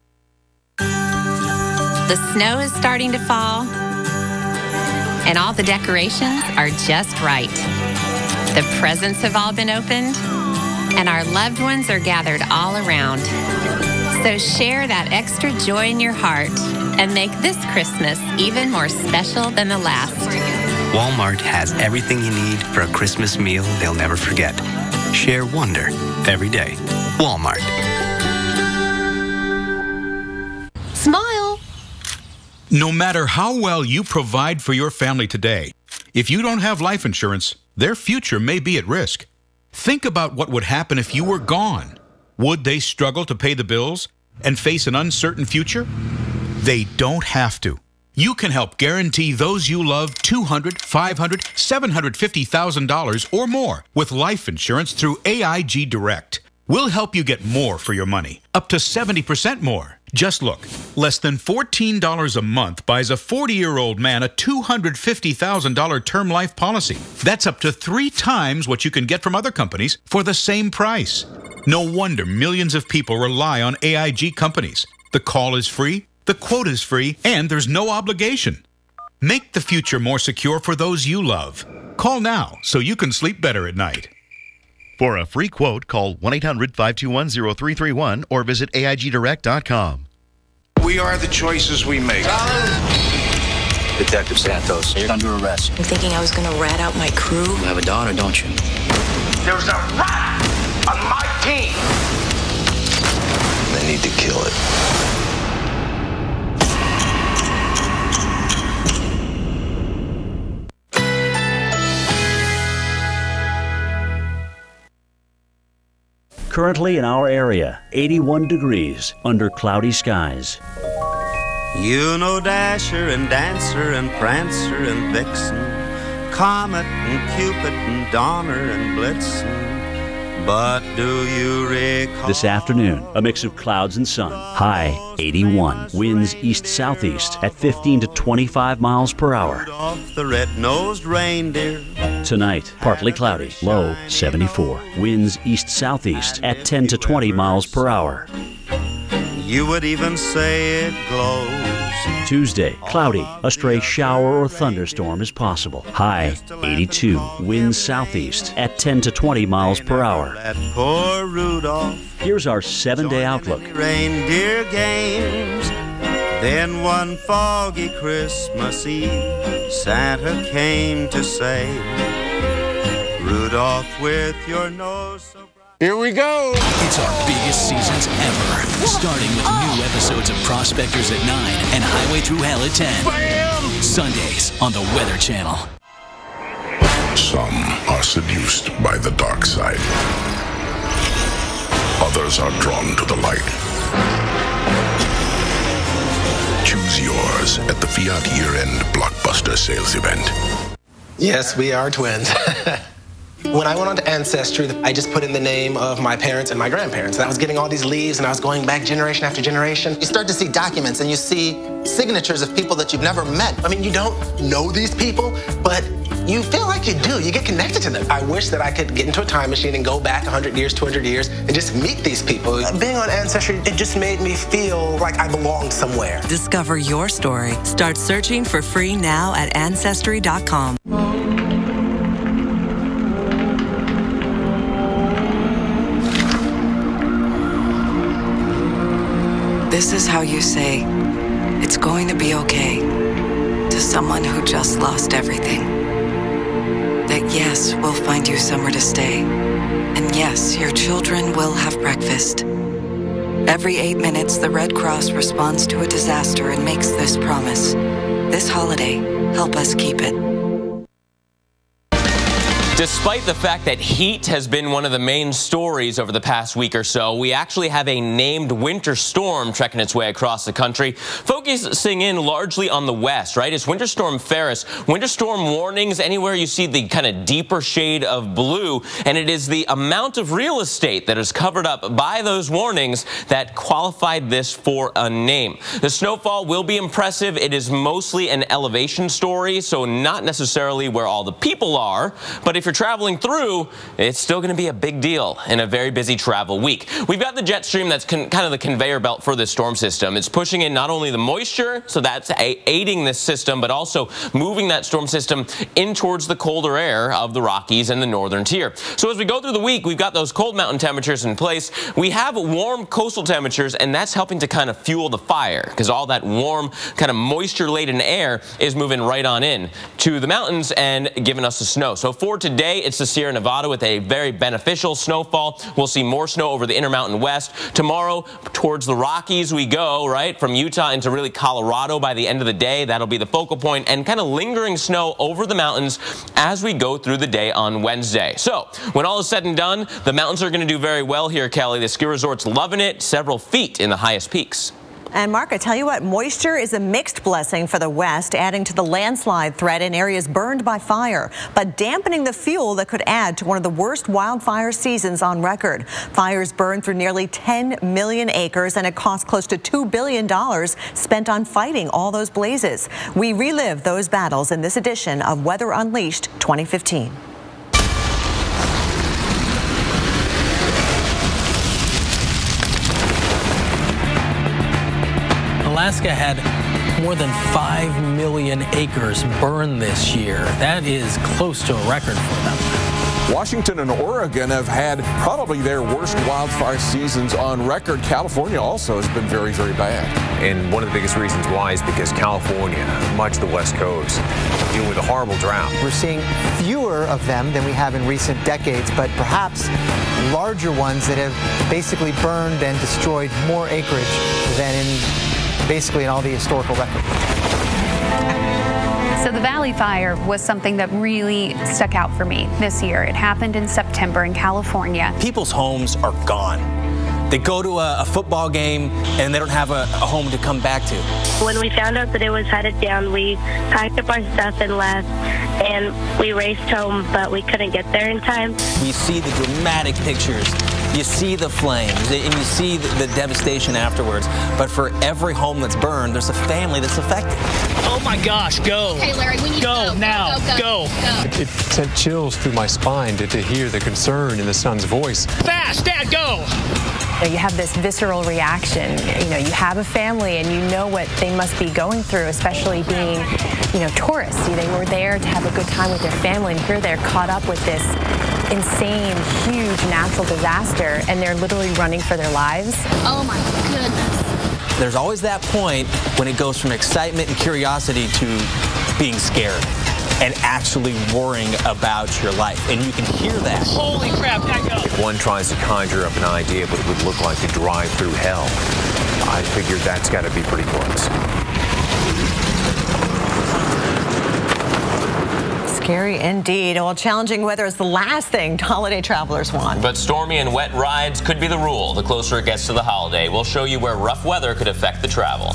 The snow is starting to fall, and all the decorations are just right. The presents have all been opened, and our loved ones are gathered all around. So share that extra joy in your heart and make this Christmas even more special than the last. Walmart has everything you need for a Christmas meal they'll never forget. Share wonder every day. Walmart. Smile. No matter how well you provide for your family today, if you don't have life insurance, their future may be at risk. Think about what would happen if you were gone. Would they struggle to pay the bills and face an uncertain future? They don't have to. You can help guarantee those you love $200,000, $500,000, $750,000 or more with life insurance through AIG Direct. We'll help you get more for your money, up to 70% more. Just look, less than $14 a month buys a 40-year-old man a $250,000 term life policy. That's up to 3 times what you can get from other companies for the same price. No wonder millions of people rely on AIG companies. The call is free, the quote is free, and there's no obligation. Make the future more secure for those you love. Call now so you can sleep better at night. For a free quote, call 1-800-521-0331 or visit AIGDirect.com. We are the choices we make. Detective Santos, you're under arrest. I'm thinking I was going to rat out my crew. You have a daughter, don't you? There's a rat on my team. They need to kill it. Currently in our area, 81 degrees under cloudy skies. You know Dasher and Dancer and Prancer and Vixen, Comet and Cupid and Donner and Blitzen. But do you recall? This afternoon, a mix of clouds and sun. High 81. Winds east-southeast at 15 to 25 miles per hour. Off the red-nosed reindeer. Tonight, partly cloudy. Low 74. Winds east-southeast at 10 to 20 miles per hour. You would even say it glows. Tuesday, cloudy. A stray shower or thunderstorm is possible. High 82. Winds southeast at 10 to 20 miles per hour. That poor Rudolph. Here's our 7-day outlook. Reindeer games. Then one foggy Christmas Eve, Santa came to say, Rudolph, with your nose so bright. Here we go. It's our biggest seasons ever. Starting with new episodes of Prospectors at 9 and Highway Through Hell at 10. Bam! Sundays on the Weather Channel. Some are seduced by the dark side. Others are drawn to the light. Choose yours at the Fiat year-end blockbuster sales event. Yes, we are twins. When I went on to Ancestry, I just put in the name of my parents and my grandparents. And I was getting all these leaves, and I was going back generation after generation. You start to see documents, and you see signatures of people that you've never met. I mean, you don't know these people, but you feel like you do. You get connected to them. I wish that I could get into a time machine and go back 100 years, 200 years, and just meet these people. Being on Ancestry, it just made me feel like I belonged somewhere. Discover your story. Start searching for free now at Ancestry.com. This is how you say, it's going to be okay, to someone who just lost everything. That yes, we'll find you somewhere to stay. And yes, your children will have breakfast. Every 8 minutes, the Red Cross responds to a disaster and makes this promise. This holiday, help us keep it. Despite the fact that heat has been one of the main stories over the past week or so, we actually have a named winter storm trekking its way across the country, focusing in largely on the west, right? It's Winter Storm Ferris. Winter storm warnings anywhere you see the kind of deeper shade of blue, and it is the amount of real estate that is covered up by those warnings that qualified this for a name. The snowfall will be impressive. It is mostly an elevation story, so not necessarily where all the people are, but if you're traveling through, it's still going to be a big deal in a very busy travel week. We've got the jet stream that's kind of the conveyor belt for this storm system. It's pushing in not only the moisture, so that's aiding this system, but also moving that storm system in towards the colder air of the Rockies and the northern tier. So as we go through the week, we've got those cold mountain temperatures in place. We have warm coastal temperatures, and that's helping to kind of fuel the fire because all that warm, kind of moisture-laden air is moving right on in to the mountains and giving us the snow. So for today, it's the Sierra Nevada with a very beneficial snowfall. We'll see more snow over the Intermountain West. Tomorrow, towards the Rockies we go, right, from Utah into really Colorado by the end of the day. That'll be the focal point, and kind of lingering snow over the mountains as we go through the day on Wednesday. So when all is said and done, the mountains are going to do very well here, Kelly. The ski resort's loving it, several feet in the highest peaks. And Mark, I tell you what, moisture is a mixed blessing for the West, adding to the landslide threat in areas burned by fire, but dampening the fuel that could add to one of the worst wildfire seasons on record. Fires burned through nearly 10 million acres, and it cost close to $2 billion spent on fighting all those blazes. We relive those battles in this edition of Weather Unleashed 2015. Alaska had more than 5 million acres burned this year. That is close to a record for them. Washington and Oregon have had probably their worst wildfire seasons on record. California also has been very, very bad. And one of the biggest reasons why is because California, much of the West Coast, dealing with a horrible drought. We're seeing fewer of them than we have in recent decades, but perhaps larger ones that have basically burned and destroyed more acreage than basically in all the historical records. So the Valley Fire was something that really stuck out for me this year. It happened in September in California. People's homes are gone. They go to a football game and they don't have a home to come back to. When we found out that it was headed down, we packed up our stuff and left, and we raced home, but we couldn't get there in time. You see the dramatic pictures, you see the flames, and you see the devastation afterwards. But for every home that's burned, there's a family that's affected. Oh my gosh, go. Hey Larry, we need to go now. Go. It sent chills through my spine to hear the concern in the son's voice. Fast, Dad, go. You have this visceral reaction. You have a family and you know what they must be going through, especially being, tourists. They were there to have a good time with their family, and here they're caught up with this insane, huge natural disaster, and they're literally running for their lives. Oh my goodness. There's always that point when it goes from excitement and curiosity to being scared and actually worrying about your life. And you can hear that. Holy crap, that goes. If one tries to conjure up an idea of what it would look like to drive through hell, I figured that's got to be pretty close. Scary indeed. Well, challenging weather is the last thing holiday travelers want. But stormy and wet rides could be the rule. The closer it gets to the holiday, we'll show you where rough weather could affect the travel.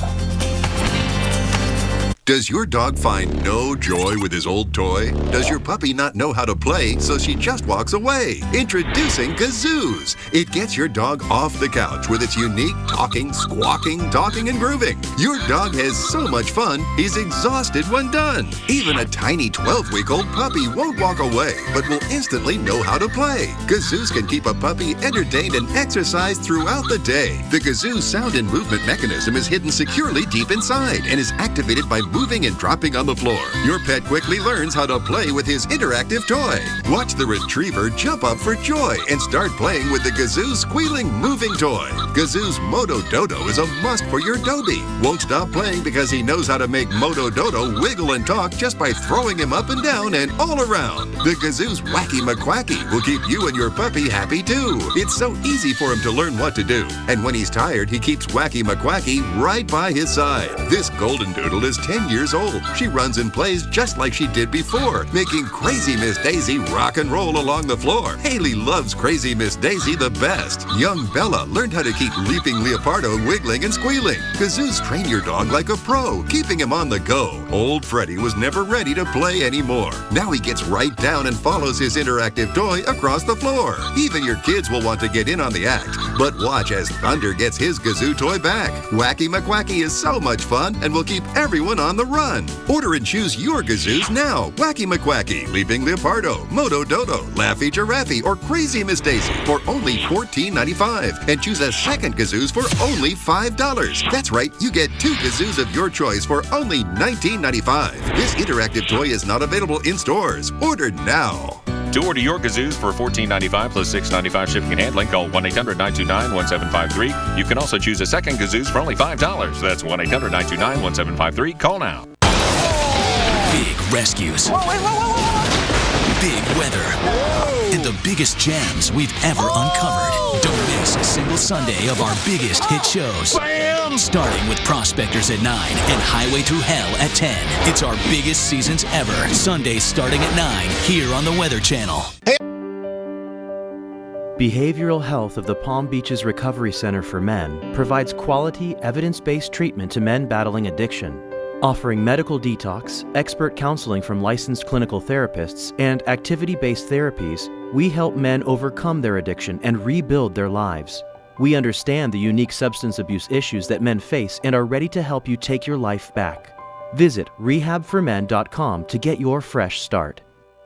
Does your dog find no joy with his old toy? Does your puppy not know how to play, so she just walks away? Introducing Gazoos. It gets your dog off the couch with its unique talking, squawking, talking, and grooving. Your dog has so much fun, he's exhausted when done. Even a tiny 12-week-old puppy won't walk away, but will instantly know how to play. Gazoos can keep a puppy entertained and exercised throughout the day. The Gazoo sound and movement mechanism is hidden securely deep inside and is activated by moving and dropping on the floor. Your pet quickly learns how to play with his interactive toy. Watch the retriever jump up for joy and start playing with the Gazoo squealing moving toy. Gazoo's Moto Dodo is a must for your Dobie. Won't stop playing because he knows how to make Moto Dodo wiggle and talk just by throwing him up and down and all around. The Gazoo's Wacky McQuacky will keep you and your puppy happy too. It's so easy for him to learn what to do. And when he's tired, he keeps Wacky McQuacky right by his side. This Golden Doodle is 10 years old. She runs and plays just like she did before, making Crazy Miss Daisy rock and roll along the floor. Haley loves Crazy Miss Daisy the best. Young Bella learned how to keep Leaping Leopardo wiggling and squealing. Gazoos train your dog like a pro, keeping him on the go. Old Freddy was never ready to play anymore. Now he gets right down and follows his interactive toy across the floor. Even your kids will want to get in on the act. But watch as Thunder gets his Gazoo toy back. Wacky McQuacky is so much fun and will keep everyone on the run. Order and choose your Gazoos now. Wacky McQuacky, Leaping Leopardo, Moto Dodo, Laffy Giraffe, or Crazy Miss Daisy for only $14.95. And choose a second Gazoos for only $5. That's right, you get 2 Gazoos of your choice for only $19.95. This interactive toy is not available in stores. Order now. To order your Gazoos for $14.95 plus $6.95 shipping and handling, call 1-800-929-1753. You can also choose a second Gazoos for only $5. That's 1-800-929-1753. Call now. Big rescues. Big weather. And the biggest jams we've ever uncovered. Don't miss a single Sunday of our biggest hit shows. Bam! Starting with Prospectors at 9 and Highway Through Hell at 10. It's our biggest seasons ever. Sundays starting at 9 here on the Weather Channel. Behavioral Health of the Palm Beaches Recovery Center for Men provides quality, evidence-based treatment to men battling addiction. Offering medical detox, expert counseling from licensed clinical therapists, and activity-based therapies, we help men overcome their addiction and rebuild their lives. We understand the unique substance abuse issues that men face and are ready to help you take your life back. Visit rehabformen.com to get your fresh start.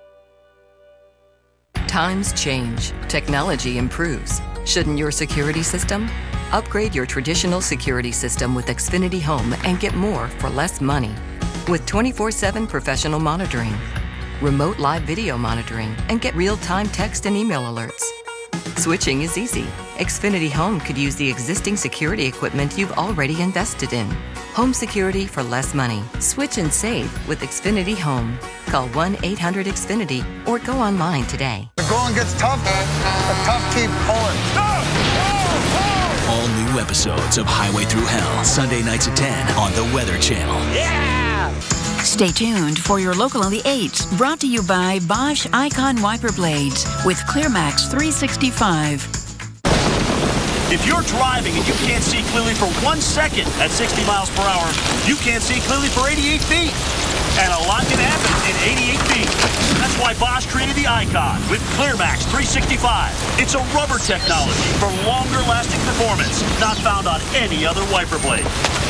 Times change. Technology improves. Shouldn't your security system? Upgrade your traditional security system with Xfinity Home and get more for less money. With 24/7 professional monitoring, remote live video monitoring, and get real-time text and email alerts. Switching is easy. Xfinity Home could use the existing security equipment you've already invested in. Home security for less money. Switch and save with Xfinity Home. Call 1-800-XFINITY or go online today. The going gets tough, the tough keep pulling. All new episodes of Highway Through Hell, Sunday nights at 10 on the Weather Channel. Yeah! Stay tuned for your Local on the 8s, brought to you by Bosch Icon Wiper Blades with ClearMax 365. If you're driving and you can't see clearly for 1 second at 60 miles per hour, you can't see clearly for 88 feet. And a lot can happen in 88 feet. That's why Bosch created the Icon with ClearMax 365. It's a rubber technology for longer lasting performance, not found on any other wiper blade.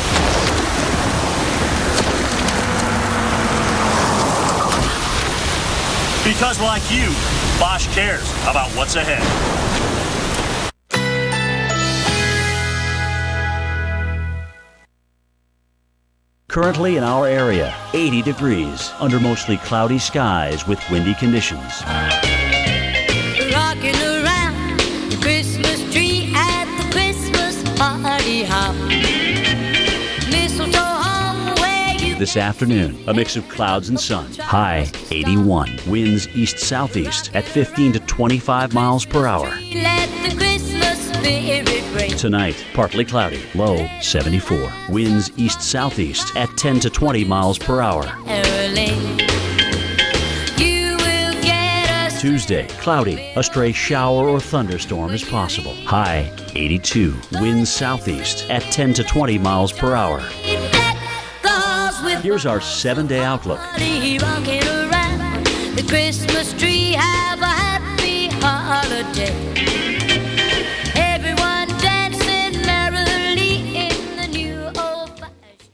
Because like you, Bosch cares about what's ahead. Currently in our area, 80 degrees under mostly cloudy skies with windy conditions. Rocking around the Christmas tree at the Christmas party hop. Mistletoe hung where you... This afternoon, a mix of clouds and sun. High 81. Winds east-southeast at 15 to 25 miles per hour. let the Christmas spirit ring. Tonight, partly cloudy. Low 74. Winds east-southeast at 10 to 20 miles per hour. Early. You will get us. Tuesday, cloudy. A stray shower or thunderstorm is possible. High 82. Winds southeast at 10 to 20 miles per hour. Here's our 7-day outlook. Rocking around the Christmas tree, have a happy holiday. Everyone dancing merrily in the new old fashioned.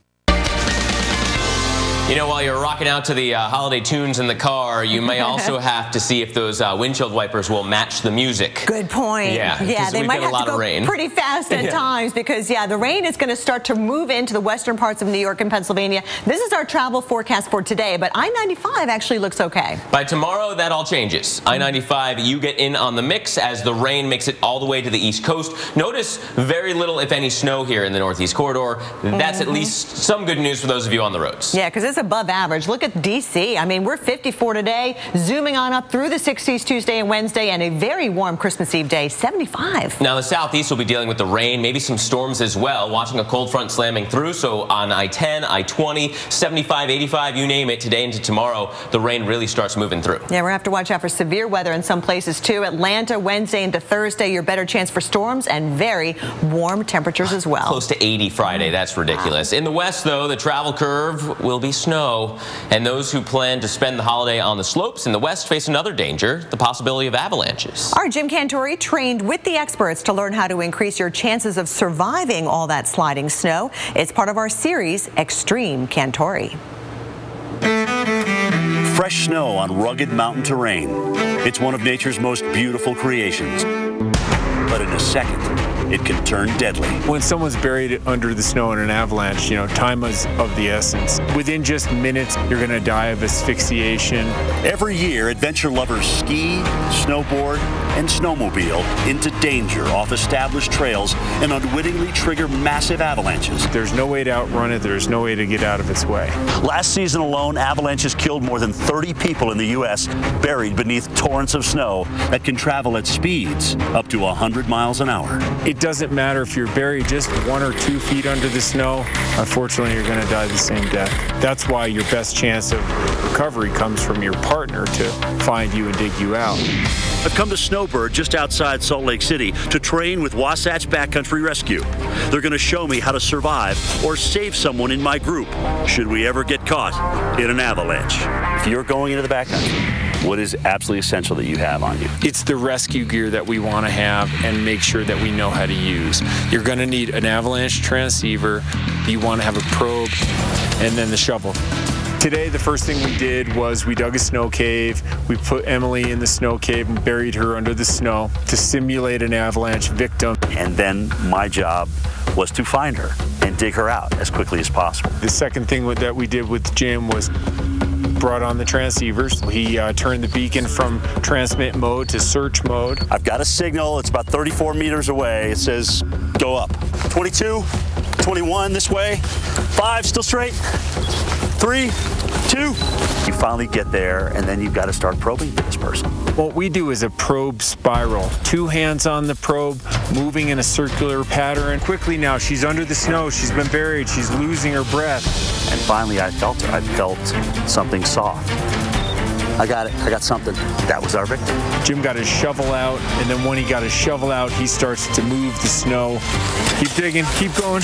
You know, while you're rocking out to the holiday tunes in the car, you may also have to see if those windshield wipers will match the music. Good point. Yeah, they might have to go pretty fast at times because, the rain is going to start to move into the western parts of New York and Pennsylvania. This is our travel forecast for today, but I-95 actually looks okay. By tomorrow, that all changes. I-95, you get in on the mix as the rain makes it all the way to the East Coast. Notice very little, if any, snow here in the Northeast Corridor. That's at least some good news for those of you on the roads. Yeah, because it's above average. Look at D.C. I mean, we're 54 today, zooming on up through the 60s Tuesday and Wednesday, and a very warm Christmas Eve day, 75. Now, the Southeast will be dealing with the rain, maybe some storms as well, watching a cold front slamming through. So on I-10, I-20, 75, 85, you name it, today into tomorrow, the rain really starts moving through. Yeah, we're going to have to watch out for severe weather in some places, too. Atlanta, Wednesday into Thursday, your better chance for storms and very warm temperatures as well. Close to 80 Friday. That's ridiculous. In the west, though, the travel curve will be snow. And those who plan to spend the holiday on the slopes in the west face another danger, the possibility of avalanches. Our Jim Cantore trained with the experts to learn how to increase your chances of surviving all that sliding snow. It's part of our series, Extreme Cantore. Fresh snow on rugged mountain terrain. It's one of nature's most beautiful creations. But in a second, it can turn deadly. When someone's buried under the snow in an avalanche, time is of the essence. Within just minutes, you're going to die of asphyxiation. Every year, adventure lovers ski, snowboard, and snowmobile into danger off established trails and unwittingly trigger massive avalanches. There's no way to outrun it. There's no way to get out of its way. Last season alone, avalanches killed more than 30 people in the U.S. buried beneath torrents of snow that can travel at speeds up to 100 miles an hour. It doesn't matter if you're buried just 1 or 2 feet under the snow. Unfortunately, you're going to die the same death. That's why your best chance of recovery comes from your partner to find you and dig you out. I've come to Snowbird just outside Salt Lake City to train with Wasatch Backcountry Rescue. They're going to show me how to survive or save someone in my group should we ever get caught in an avalanche. If you're going into the backcountry, what is absolutely essential that you have on you? It's the rescue gear that we want to have and make sure that we know how to use. You're going to need an avalanche transceiver. You want to have a probe and then the shovel. Today, the first thing we did was we dug a snow cave. We put Emily in the snow cave and buried her under the snow to simulate an avalanche victim. And then my job was to find her and dig her out as quickly as possible. The second thing that we did with Jim was brought on the transceivers. He turned the beacon from transmit mode to search mode. I've got a signal. It's about 34 meters away. It says go up. 22, 21 this way, 5 still straight, 3, 2. You finally get there, and then you've got to start probing this person. What we do is a probe spiral. 2 hands on the probe, moving in a circular pattern. Quickly now, she's under the snow. She's been buried. She's losing her breath. And finally, I felt her. I felt something soft. I got it. I got something. That was our victim. Jim got his shovel out, and then when he got his shovel out, he starts to move the snow. Keep digging. Keep going.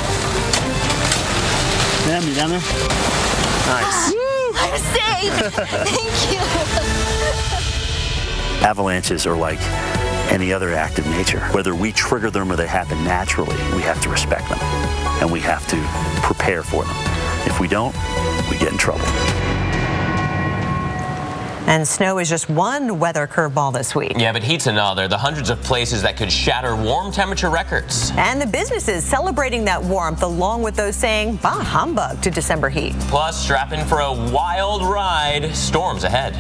Down there. Nice. I'm safe. Thank you. Avalanches are like any other act of nature. Whether we trigger them or they happen naturally, we have to respect them, and we have to prepare for them. If we don't, we get in trouble. And snow is just one weather curveball this week. Yeah, but heat's another. The hundreds of places that could shatter warm temperature records. And the businesses celebrating that warmth along with those saying bah humbug to December heat. Plus, strap in for a wild ride. Storms ahead.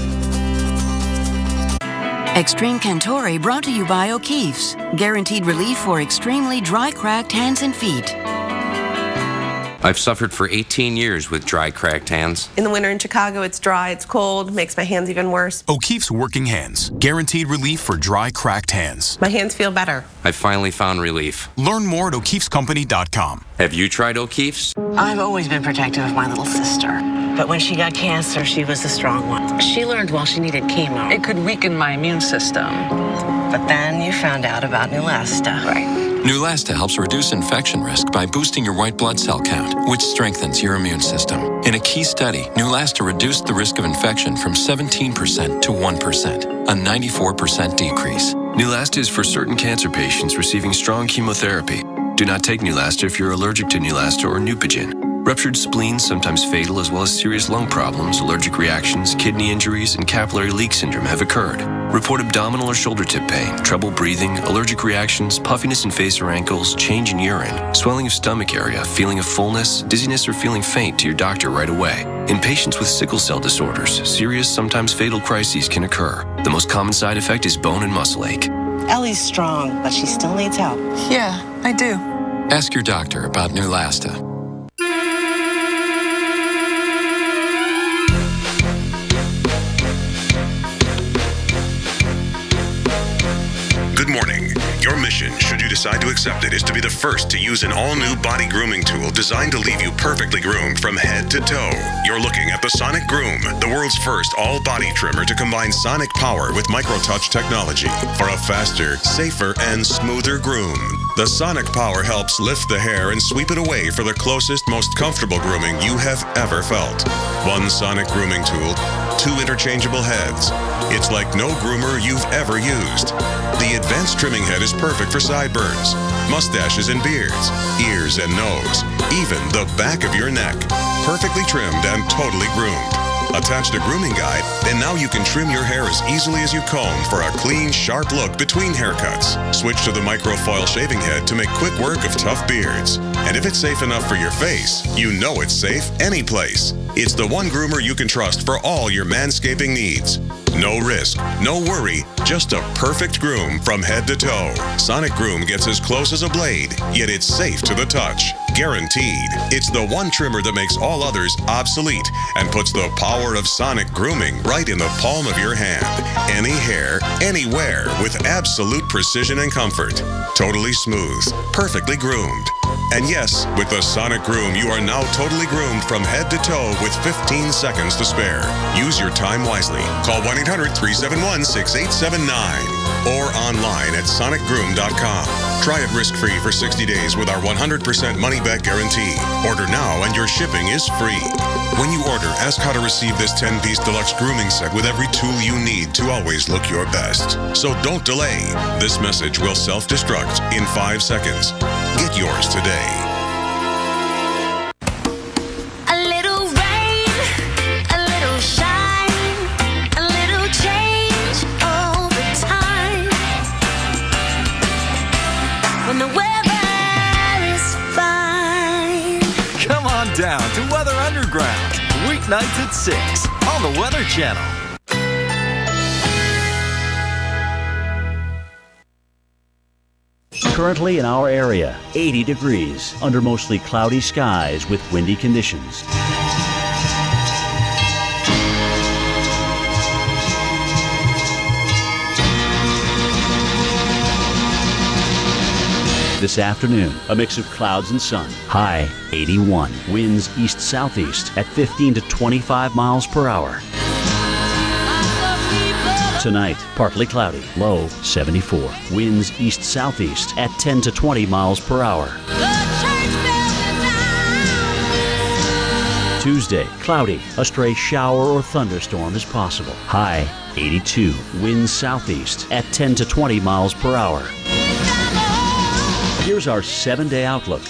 Extreme Cantori brought to you by O'Keeffe's. Guaranteed relief for extremely dry, cracked hands and feet. I've suffered for 18 years with dry, cracked hands. In the winter in Chicago, it's dry, it's cold, makes my hands even worse. O'Keeffe's Working Hands. Guaranteed relief for dry, cracked hands. My hands feel better. I finally found relief. Learn more at O'Keeffe'sCompany.com. Have you tried O'Keeffe's? I've always been protective of my little sister. But when she got cancer, she was the strong one. She learned while she needed chemo. It could weaken my immune system. But then you found out about Neulasta. Right. Neulasta helps reduce infection risk by boosting your white blood cell count, which strengthens your immune system. In a key study, Neulasta reduced the risk of infection from 17% to 1%, a 94% decrease. Neulasta is for certain cancer patients receiving strong chemotherapy. Do not take Neulasta if you're allergic to Neulasta or Neupogen. Ruptured spleens, sometimes fatal, as well as serious lung problems, allergic reactions, kidney injuries, and capillary leak syndrome have occurred. Report abdominal or shoulder tip pain, trouble breathing, allergic reactions, puffiness in face or ankles, change in urine, swelling of stomach area, feeling of fullness, dizziness, or feeling faint to your doctor right away. In patients with sickle cell disorders, serious, sometimes fatal crises can occur. The most common side effect is bone and muscle ache. Ellie's strong, but she still needs help. Yeah, I do. Ask your doctor about Neulasta. Good morning. Your mission, should you decide to accept it, is to be the first to use an all-new body grooming tool designed to leave you perfectly groomed from head to toe. You're looking at the Sonic Groom, the world's first all-body trimmer to combine sonic power with micro-touch technology for a faster, safer, and smoother groom. The Sonic Power helps lift the hair and sweep it away for the closest, most comfortable grooming you have ever felt. One Sonic grooming tool, 2 interchangeable heads. It's like no groomer you've ever used. The advanced trimming head is perfect for sideburns, mustaches and beards, ears and nose, even the back of your neck. Perfectly trimmed and totally groomed. Attached a grooming guide, and now you can trim your hair as easily as you comb for a clean, sharp look between haircuts. Switch to the microfoil shaving head to make quick work of tough beards. And if it's safe enough for your face, you know it's safe any place. It's the one groomer you can trust for all your manscaping needs. No risk, no worry, just a perfect groom from head to toe. Sonic Groom gets as close as a blade, yet it's safe to the touch. Guaranteed. It's the one trimmer that makes all others obsolete and puts the power of Sonic Grooming right in the palm of your hand. Any hair, anywhere, with absolute precision and comfort. Totally smooth, perfectly groomed. And yes, with the Sonic Groom, you are now totally groomed from head to toe with 15 seconds to spare. Use your time wisely. Call 1-800-371-6879 or online at sonicgroom.com. Try it risk-free for 60 days with our 100% money-back guarantee. Order now and your shipping is free. When you order, ask how to receive this 10-piece deluxe grooming set with every tool you need to always look your best. So don't delay. This message will self-destruct in 5 seconds. Get yours today. A little rain, a little shine, a little change all the time. When the weather is fine. Come on down to Weather Underground, weeknights at 6 on the Weather Channel. Currently in our area, 80 degrees under mostly cloudy skies with windy conditions. This afternoon, a mix of clouds and sun. High 81. Winds east-southeast at 15 to 25 miles per hour. Tonight, partly cloudy, low 74. Winds east-southeast at 10 to 20 miles per hour. Tuesday, cloudy. A stray shower or thunderstorm is possible. High 82. Winds southeast at 10 to 20 miles per hour. Here's our 7-day outlook.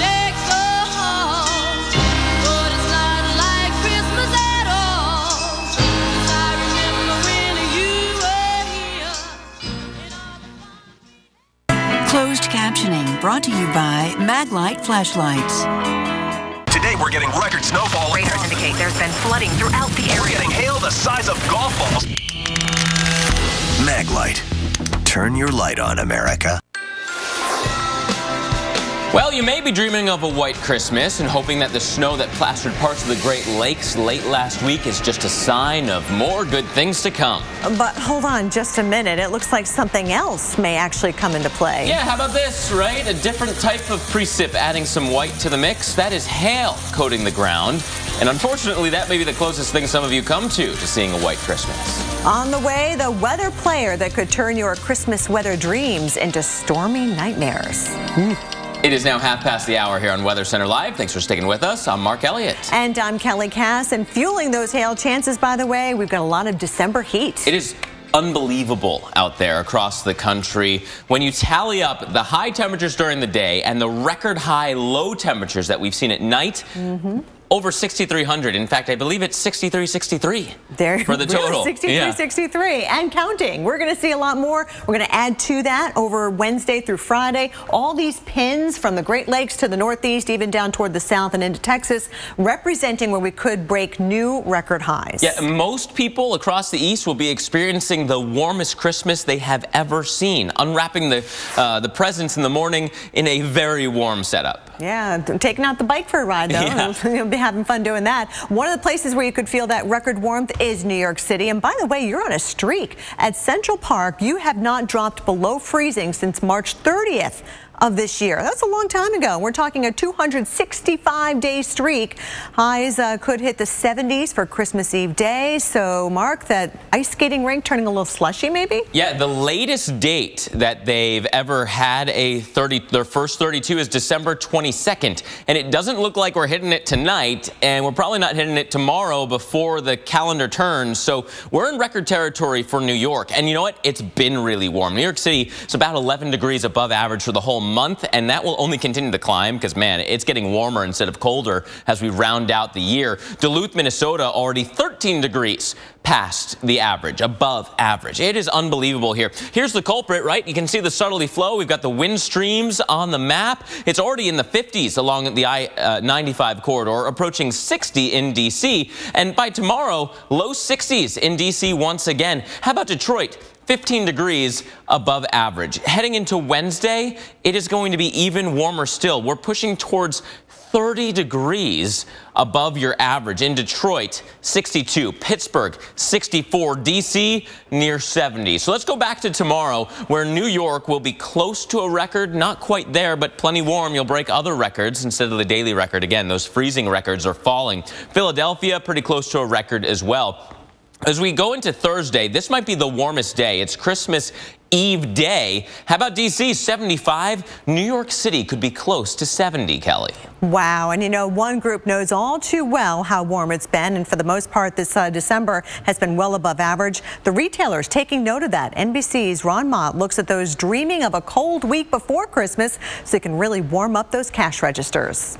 Closed captioning brought to you by Maglite Flashlights. Today we're getting record snowfall. Radars indicate there's been flooding throughout the area. We're getting hail the size of golf balls. Maglite. Turn your light on, America. Well, you may be dreaming of a white Christmas and hoping that the snow that plastered parts of the Great Lakes late last week is just a sign of more good things to come. But hold on just a minute. It looks like something else may actually come into play. Yeah, how about this, right? A different type of precip adding some white to the mix. That is hail coating the ground. And unfortunately, that may be the closest thing some of you come to seeing a white Christmas. On the way, the weather player that could turn your Christmas weather dreams into stormy nightmares. It is now 1:30 here on Weather Center Live. Thanks for sticking with us. I'm Mark Elliott. And I'm Kelly Cass. And fueling those hail chances, by the way, we've got a lot of December heat. It is unbelievable out there across the country. When you tally up the high temperatures during the day and the record high low temperatures that we've seen at night, over 6,300. In fact, I believe it's 63, there for the total. 63 and counting. We're going to see a lot more. We're going to add to that over Wednesday through Friday. All these pins from the Great Lakes to the Northeast, even down toward the south and into Texas, representing where we could break new record highs. Yeah, most people across the East will be experiencing the warmest Christmas they have ever seen, unwrapping the presents in the morning in a very warm setup. Yeah, taking out the bike for a ride, though. Yeah. You'll be having fun doing that. One of the places where you could feel that record warmth is New York City. And by the way, you're on a streak. At Central Park, you have not dropped below freezing since March 30th of this year. That's a long time ago. We're talking a 265-day streak. Highs could hit the 70s for Christmas Eve day. So, Mark, that ice skating rink turning a little slushy, maybe? Yeah, the latest date that they've ever had their first 32 is December 22nd. And it doesn't look like we're hitting it tonight, and we're probably not hitting it tomorrow before the calendar turns. So we're in record territory for New York. And you know what? It's been really warm. New York City is about 11 degrees above average for the whole month, and that will only continue to climb because, man, it's getting warmer instead of colder as we round out the year. Duluth, Minnesota, already 13 degrees past the average, above average. It is unbelievable here. Here's the culprit, right? You can see the southerly flow. We've got the wind streams on the map. It's already in the 50s along the I-95 corridor, approaching 60 in D.C. And by tomorrow, low 60s in D.C. once again. How about Detroit? 15 degrees above average. Heading into Wednesday, it is going to be even warmer still. We're pushing towards 30 degrees above your average. In Detroit, 62. Pittsburgh, 64. D.C., near 70. So let's go back to tomorrow, where New York will be close to a record. Not quite there, but plenty warm. You'll break other records instead of the daily record. Again, those freezing records are falling. Philadelphia, pretty close to a record as well. As we go into Thursday, this might be the warmest day. It's Christmas Eve day. How about D.C., 75? New York City could be close to 70, Kelly. Wow. And you know, one group knows all too well how warm it's been. And for the most part, this December has been well above average. The retailers taking note of that. NBC's Ron Mott looks at those dreaming of a cold week before Christmas so they can really warm up those cash registers.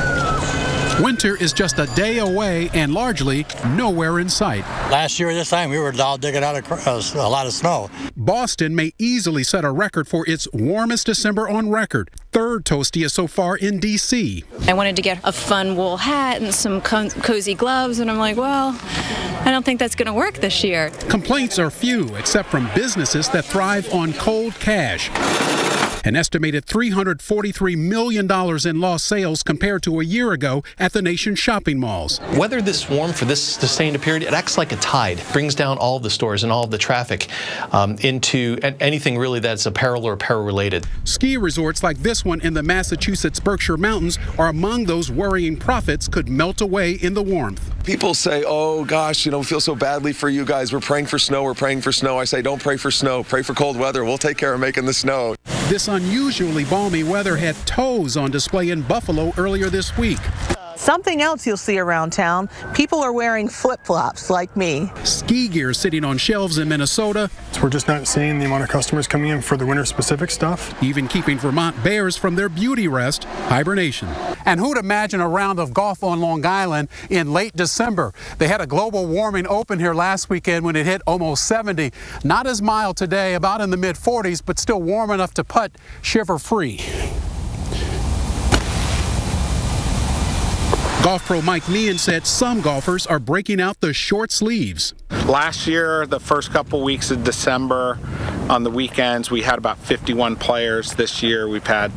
Winter is just a day away and largely nowhere in sight. Last year this time we were all digging out a lot of snow. Boston may easily set a record for its warmest December on record, third toastiest so far in D.C. I wanted to get a fun wool hat and some cozy gloves, and I'm like, well, I don't think that's going to work this year. Complaints are few, except from businesses that thrive on cold cash. An estimated $343 million in lost sales compared to a year ago at the nation's shopping malls. Weather this warm for this sustained period, it acts like a tide, brings down all of the stores and all of the traffic into anything really that's apparel or apparel-related. Ski resorts like this one in the Massachusetts Berkshire Mountains are among those worrying profits could melt away in the warmth. People say, oh gosh, we feel so badly for you guys. We're praying for snow. We're praying for snow. I say, don't pray for snow. Pray for cold weather. We'll take care of making the snow. This unusually balmy weather had toes on display in Buffalo earlier this week. Something else you'll see around town, people are wearing flip-flops like me. Ski gear sitting on shelves in Minnesota. So we're just not seeing the amount of customers coming in for the winter-specific stuff. Even keeping Vermont bears from their beauty rest, hibernation. And who'd imagine a round of golf on Long Island in late December? They had a global warming open here last weekend when it hit almost 70. Not as mild today, about in the mid-40s, but still warm enough to putt shiver-free. Golf pro Mike Meehan said some golfers are breaking out the short sleeves. Last year, the first couple weeks of December, on the weekends, we had about 51 players. This year, we've had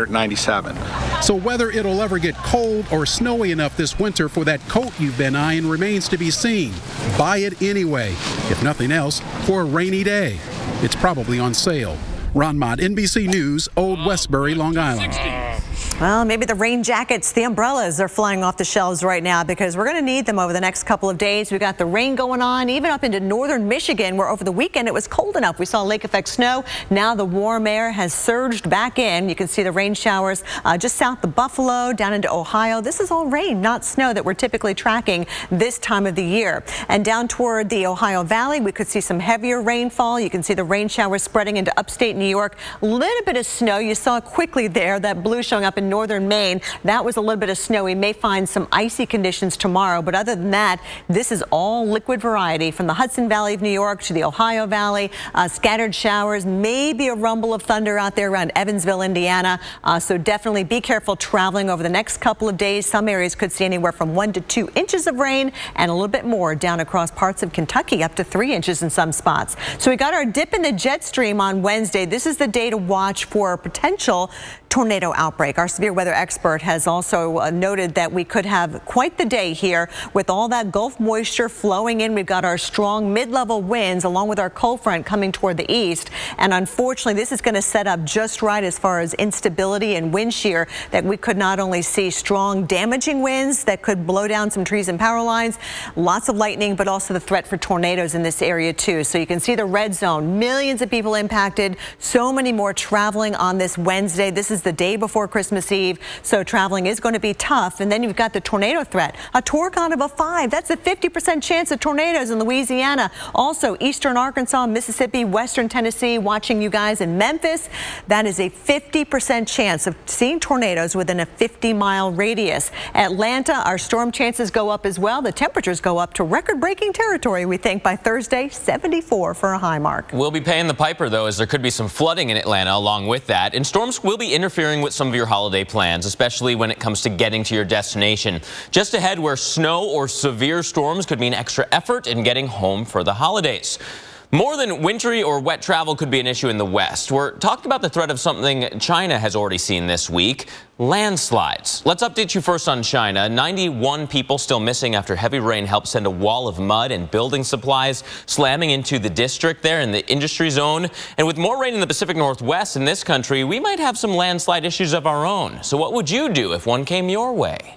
397. So whether it'll ever get cold or snowy enough this winter for that coat you've been eyeing remains to be seen. Buy it anyway, if nothing else, for a rainy day. It's probably on sale. Ron Mott, NBC News, Old Westbury, Long Island. Well, maybe the rain jackets, the umbrellas are flying off the shelves right now because we're going to need them over the next couple of days. We've got the rain going on, even up into northern Michigan, where over the weekend it was cold enough. We saw lake effect snow. Now the warm air has surged back in. You can see the rain showers just south of Buffalo, down into Ohio. This is all rain, not snow, that we're typically tracking this time of the year. And down toward the Ohio Valley, we could see some heavier rainfall. You can see the rain showers spreading into upstate New York. A little bit of snow. You saw quickly there, that blue showing up in northern Maine. That was a little bit of snow. We may find some icy conditions tomorrow, but other than that, this is all liquid variety from the Hudson Valley of New York to the Ohio Valley. Scattered showers, maybe a rumble of thunder out there around Evansville, Indiana. So definitely be careful traveling over the next couple of days. Some areas could see anywhere from 1 to 2 inches of rain and a little bit more down across parts of Kentucky, up to 3 inches in some spots. So we got our dip in the jet stream on Wednesday. This is the day to watch for a potential tornado outbreak. Our severe weather expert has also noted that we could have quite the day here with all that Gulf moisture flowing in. We've got our strong mid-level winds along with our cold front coming toward the east. And unfortunately, this is going to set up just right as far as instability and wind shear, that we could not only see strong damaging winds that could blow down some trees and power lines, lots of lightning, but also the threat for tornadoes in this area too. So you can see the red zone, millions of people impacted, so many more traveling on this Wednesday. This is the day before Christmas Eve, so traveling is going to be tough. And then you've got the tornado threat, a torque count of a 5. That's a 50% chance of tornadoes in Louisiana. Also, eastern Arkansas, Mississippi, western Tennessee, watching you guys in Memphis. That is a 50% chance of seeing tornadoes within a 50-mile radius. Atlanta, our storm chances go up as well. The temperatures go up to record-breaking territory, we think, by Thursday, 74 for a high mark. We'll be paying the piper, though, as there could be some flooding in Atlanta along with that. And storms will be interfering with some of your holiday plans, especially when it comes to getting to your destination. Just ahead, where snow or severe storms could mean extra effort in getting home for the holidays. More than wintry or wet travel could be an issue in the West. We're talking about the threat of something China has already seen this week, landslides. Let's update you first on China. 91 people still missing after heavy rain helped send a wall of mud and building supplies slamming into the district there in the industry zone. And with more rain in the Pacific Northwest in this country, we might have some landslide issues of our own. So what would you do if one came your way?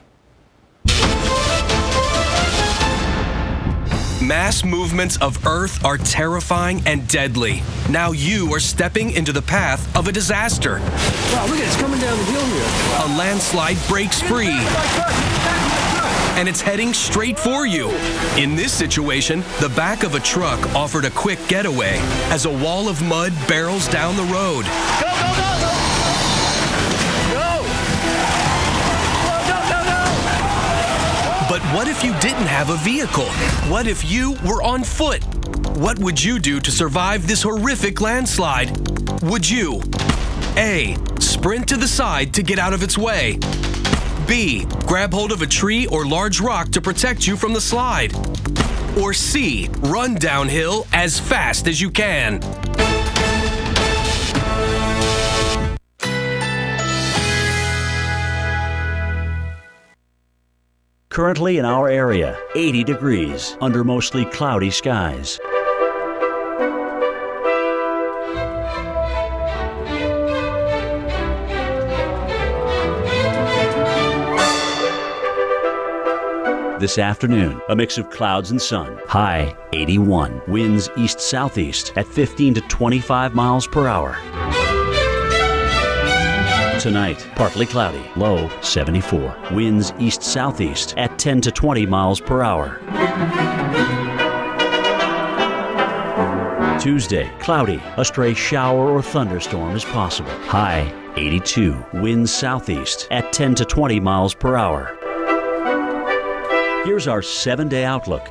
Mass movements of Earth are terrifying and deadly. Now you are stepping into the path of a disaster. Wow, look at it, it's coming down the hill here. A landslide breaks free, and it's heading straight for you. In this situation, the back of a truck offered a quick getaway as a wall of mud barrels down the road. Go, go, go, go! But what if you didn't have a vehicle? What if you were on foot? What would you do to survive this horrific landslide? Would you A, sprint to the side to get out of its way? B, grab hold of a tree or large rock to protect you from the slide? Or C, run downhill as fast as you can? Currently in our area, 80 degrees under mostly cloudy skies. This afternoon, a mix of clouds and sun. High 81. Winds east-southeast at 15 to 25 miles per hour. Tonight, partly cloudy. Low 74. Winds east-southeast at 10 to 20 miles per hour. Tuesday, cloudy. A stray shower or thunderstorm is possible. High 82. Winds southeast at 10 to 20 miles per hour. Here's our 7-day outlook.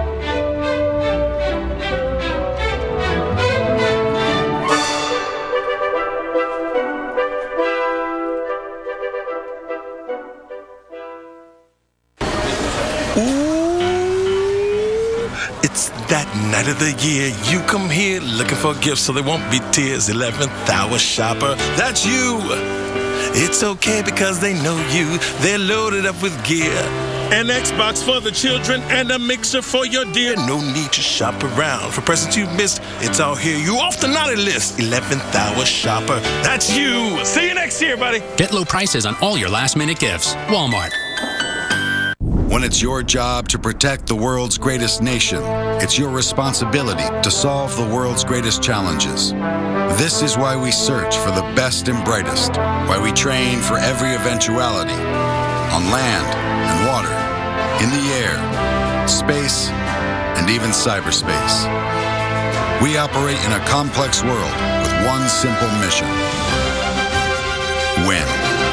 It's that night of the year. You come here looking for gifts so there won't be tears. 11th hour shopper, that's you. It's okay because they know you. They're loaded up with gear. An Xbox for the children and a mixer for your dear. No need to shop around for presents you missed. It's all here. You off the naughty list. 11th hour shopper, that's you. See you next year, buddy. Get low prices on all your last-minute gifts. Walmart. When it's your job to protect the world's greatest nation, it's your responsibility to solve the world's greatest challenges. This is why we search for the best and brightest, why we train for every eventuality, on land and water, in the air, space, and even cyberspace. We operate in a complex world with one simple mission: win.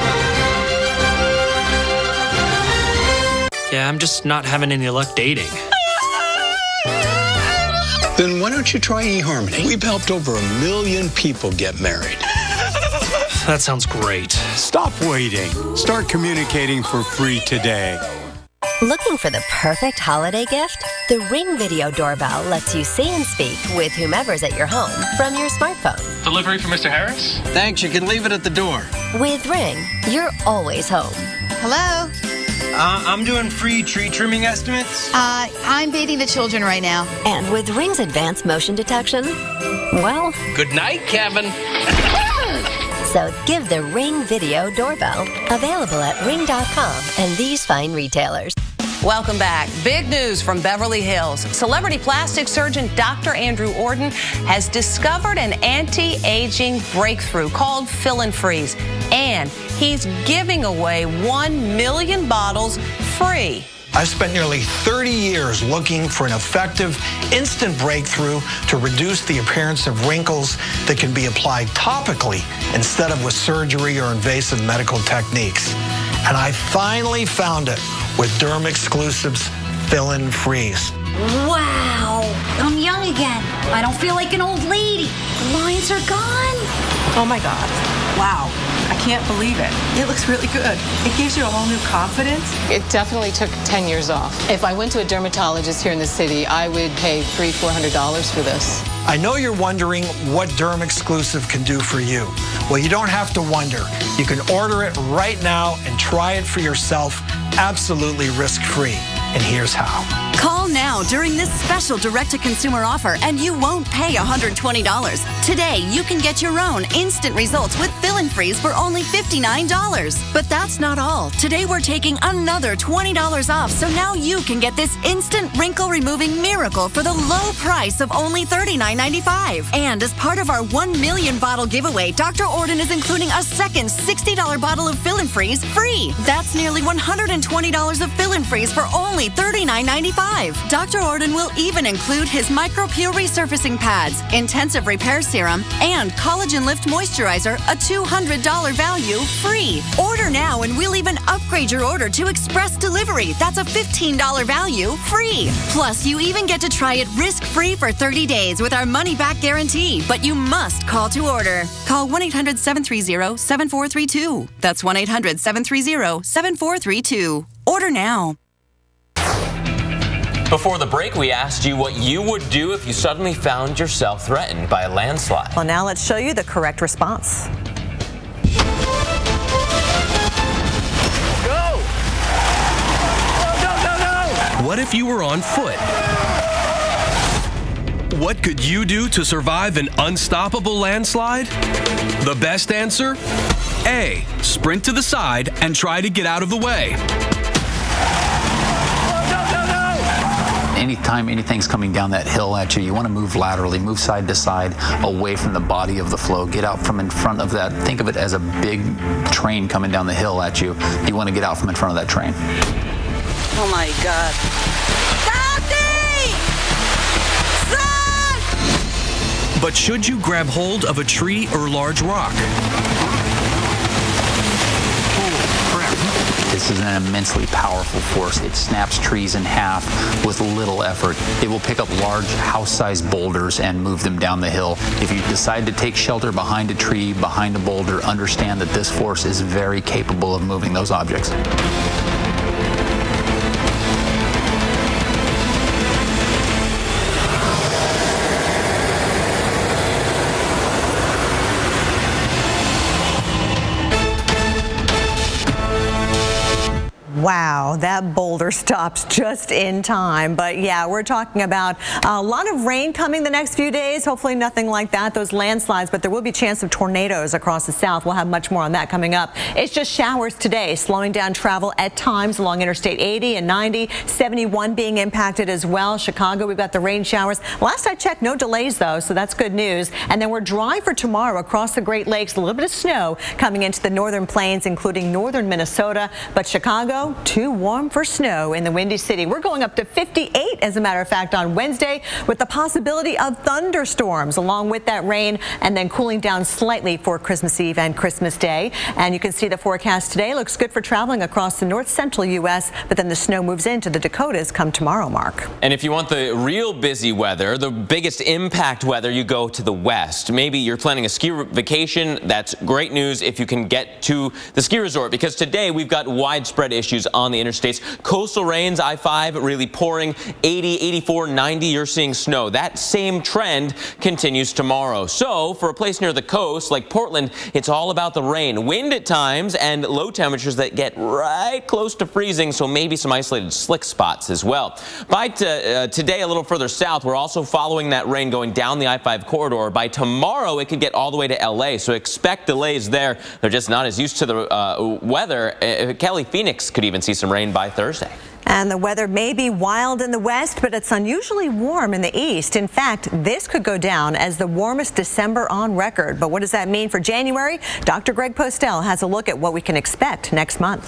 Yeah, I'm just not having any luck dating. Then why don't you try eHarmony? We've helped over 1 million people get married. That sounds great. Stop waiting. Start communicating for free today. Looking for the perfect holiday gift? The Ring Video Doorbell lets you see and speak with whomever's at your home from your smartphone. Delivery for Mr. Harris? Thanks, you can leave it at the door. With Ring, you're always home. Hello? I'm doing free tree trimming estimates. I'm bathing the children right now. And with Ring's advanced motion detection, well... Good night, Kevin. So give the Ring Video Doorbell. Available at ring.com and these fine retailers. Welcome back. Big news from Beverly Hills. Celebrity plastic surgeon Dr. Andrew Orden has discovered an anti-aging breakthrough called Fill and Freeze. And he's giving away 1 million bottles free. I've spent nearly 30 years looking for an effective, instant breakthrough to reduce the appearance of wrinkles that can be applied topically instead of with surgery or invasive medical techniques. And I finally found it with Derm Exclusives Fill and Freeze. Wow, I'm young again. I don't feel like an old lady. The lines are gone. Oh my God. Wow. I can't believe it. It looks really good. It gives you a whole new confidence. It definitely took 10 years off. If I went to a dermatologist here in the city, I would pay $300-400 for this. I know you're wondering what Derm Exclusive can do for you. Well, you don't have to wonder. You can order it right now and try it for yourself absolutely risk-free. And here's how. Call now during this special direct-to-consumer offer and you won't pay $120. Today, you can get your own instant results with Fill and Freeze for only $59. But that's not all. Today, we're taking another $20 off, so now you can get this instant wrinkle-removing miracle for the low price of only $39.95. And as part of our 1 million bottle giveaway, Dr. Orden is including a second $60 bottle of Fill and Freeze free. That's nearly $120 of Fill and Freeze for only $39.95. Dr. Orden will even include his Micro-Pure resurfacing pads, intensive repair serum, and Collagen Lift moisturizer, a $200 value, free. Order now and we'll even upgrade your order to express delivery. That's a $15 value, free. Plus, you even get to try it risk-free for 30 days with our money-back guarantee. But you must call to order. Call 1-800-730-7432. That's 1-800-730-7432. Order now. Before the break, we asked you what you would do if you suddenly found yourself threatened by a landslide. Well, now let's show you the correct response. Go! What if you were on foot? What could you do to survive an unstoppable landslide? The best answer? A. Sprint to the side and try to get out of the way. Anytime anything's coming down that hill at you, you want to move laterally, move side to side, away from the body of the flow. Get out from in front of that. Think of it as a big train coming down the hill at you. You want to get out from in front of that train. Oh my God. But should you grab hold of a tree or large rock? This is an immensely powerful force. It snaps trees in half with little effort. It will pick up large house-sized boulders and move them down the hill. If you decide to take shelter behind a tree, behind a boulder, understand that this force is very capable of moving those objects. Wow, that boulder stops just in time. But yeah, we're talking about a lot of rain coming the next few days. Hopefully nothing like that, those landslides, but there will be a chance of tornadoes across the south. We'll have much more on that coming up. It's just showers today, slowing down travel at times along Interstate 80 and 90, 71 being impacted as well. Chicago, we've got the rain showers. Last I checked, no delays though, so that's good news. And then we're dry for tomorrow across the Great Lakes. A little bit of snow coming into the northern plains, including northern Minnesota, but Chicago, too warm for snow in the Windy City. We're going up to 58, as a matter of fact, on Wednesday, with the possibility of thunderstorms along with that rain, and then cooling down slightly for Christmas Eve and Christmas Day. And you can see the forecast today looks good for traveling across the north central U.S., but then the snow moves into the Dakotas come tomorrow, Mark. And if you want the real busy weather, the biggest impact weather, you go to the west. Maybe you're planning a ski vacation. That's great news if you can get to the ski resort, because today we've got widespread issues on the interstates. Coastal rains, I-5 really pouring, 80, 84, 90, you're seeing snow. That same trend continues tomorrow. So for a place near the coast like Portland, it's all about the rain. Wind at times and low temperatures that get right close to freezing, so maybe some isolated slick spots as well. By today, a little further south, we're also following that rain going down the I-5 corridor. By tomorrow, it could get all the way to LA, so expect delays there. They're just not as used to the weather. Kelly, Phoenix could even see some rain by Thursday. And the weather may be wild in the west, but it's unusually warm in the east. In fact, this could go down as the warmest December on record. But what does that mean for January? Dr. Greg Postel has a look at what we can expect next month.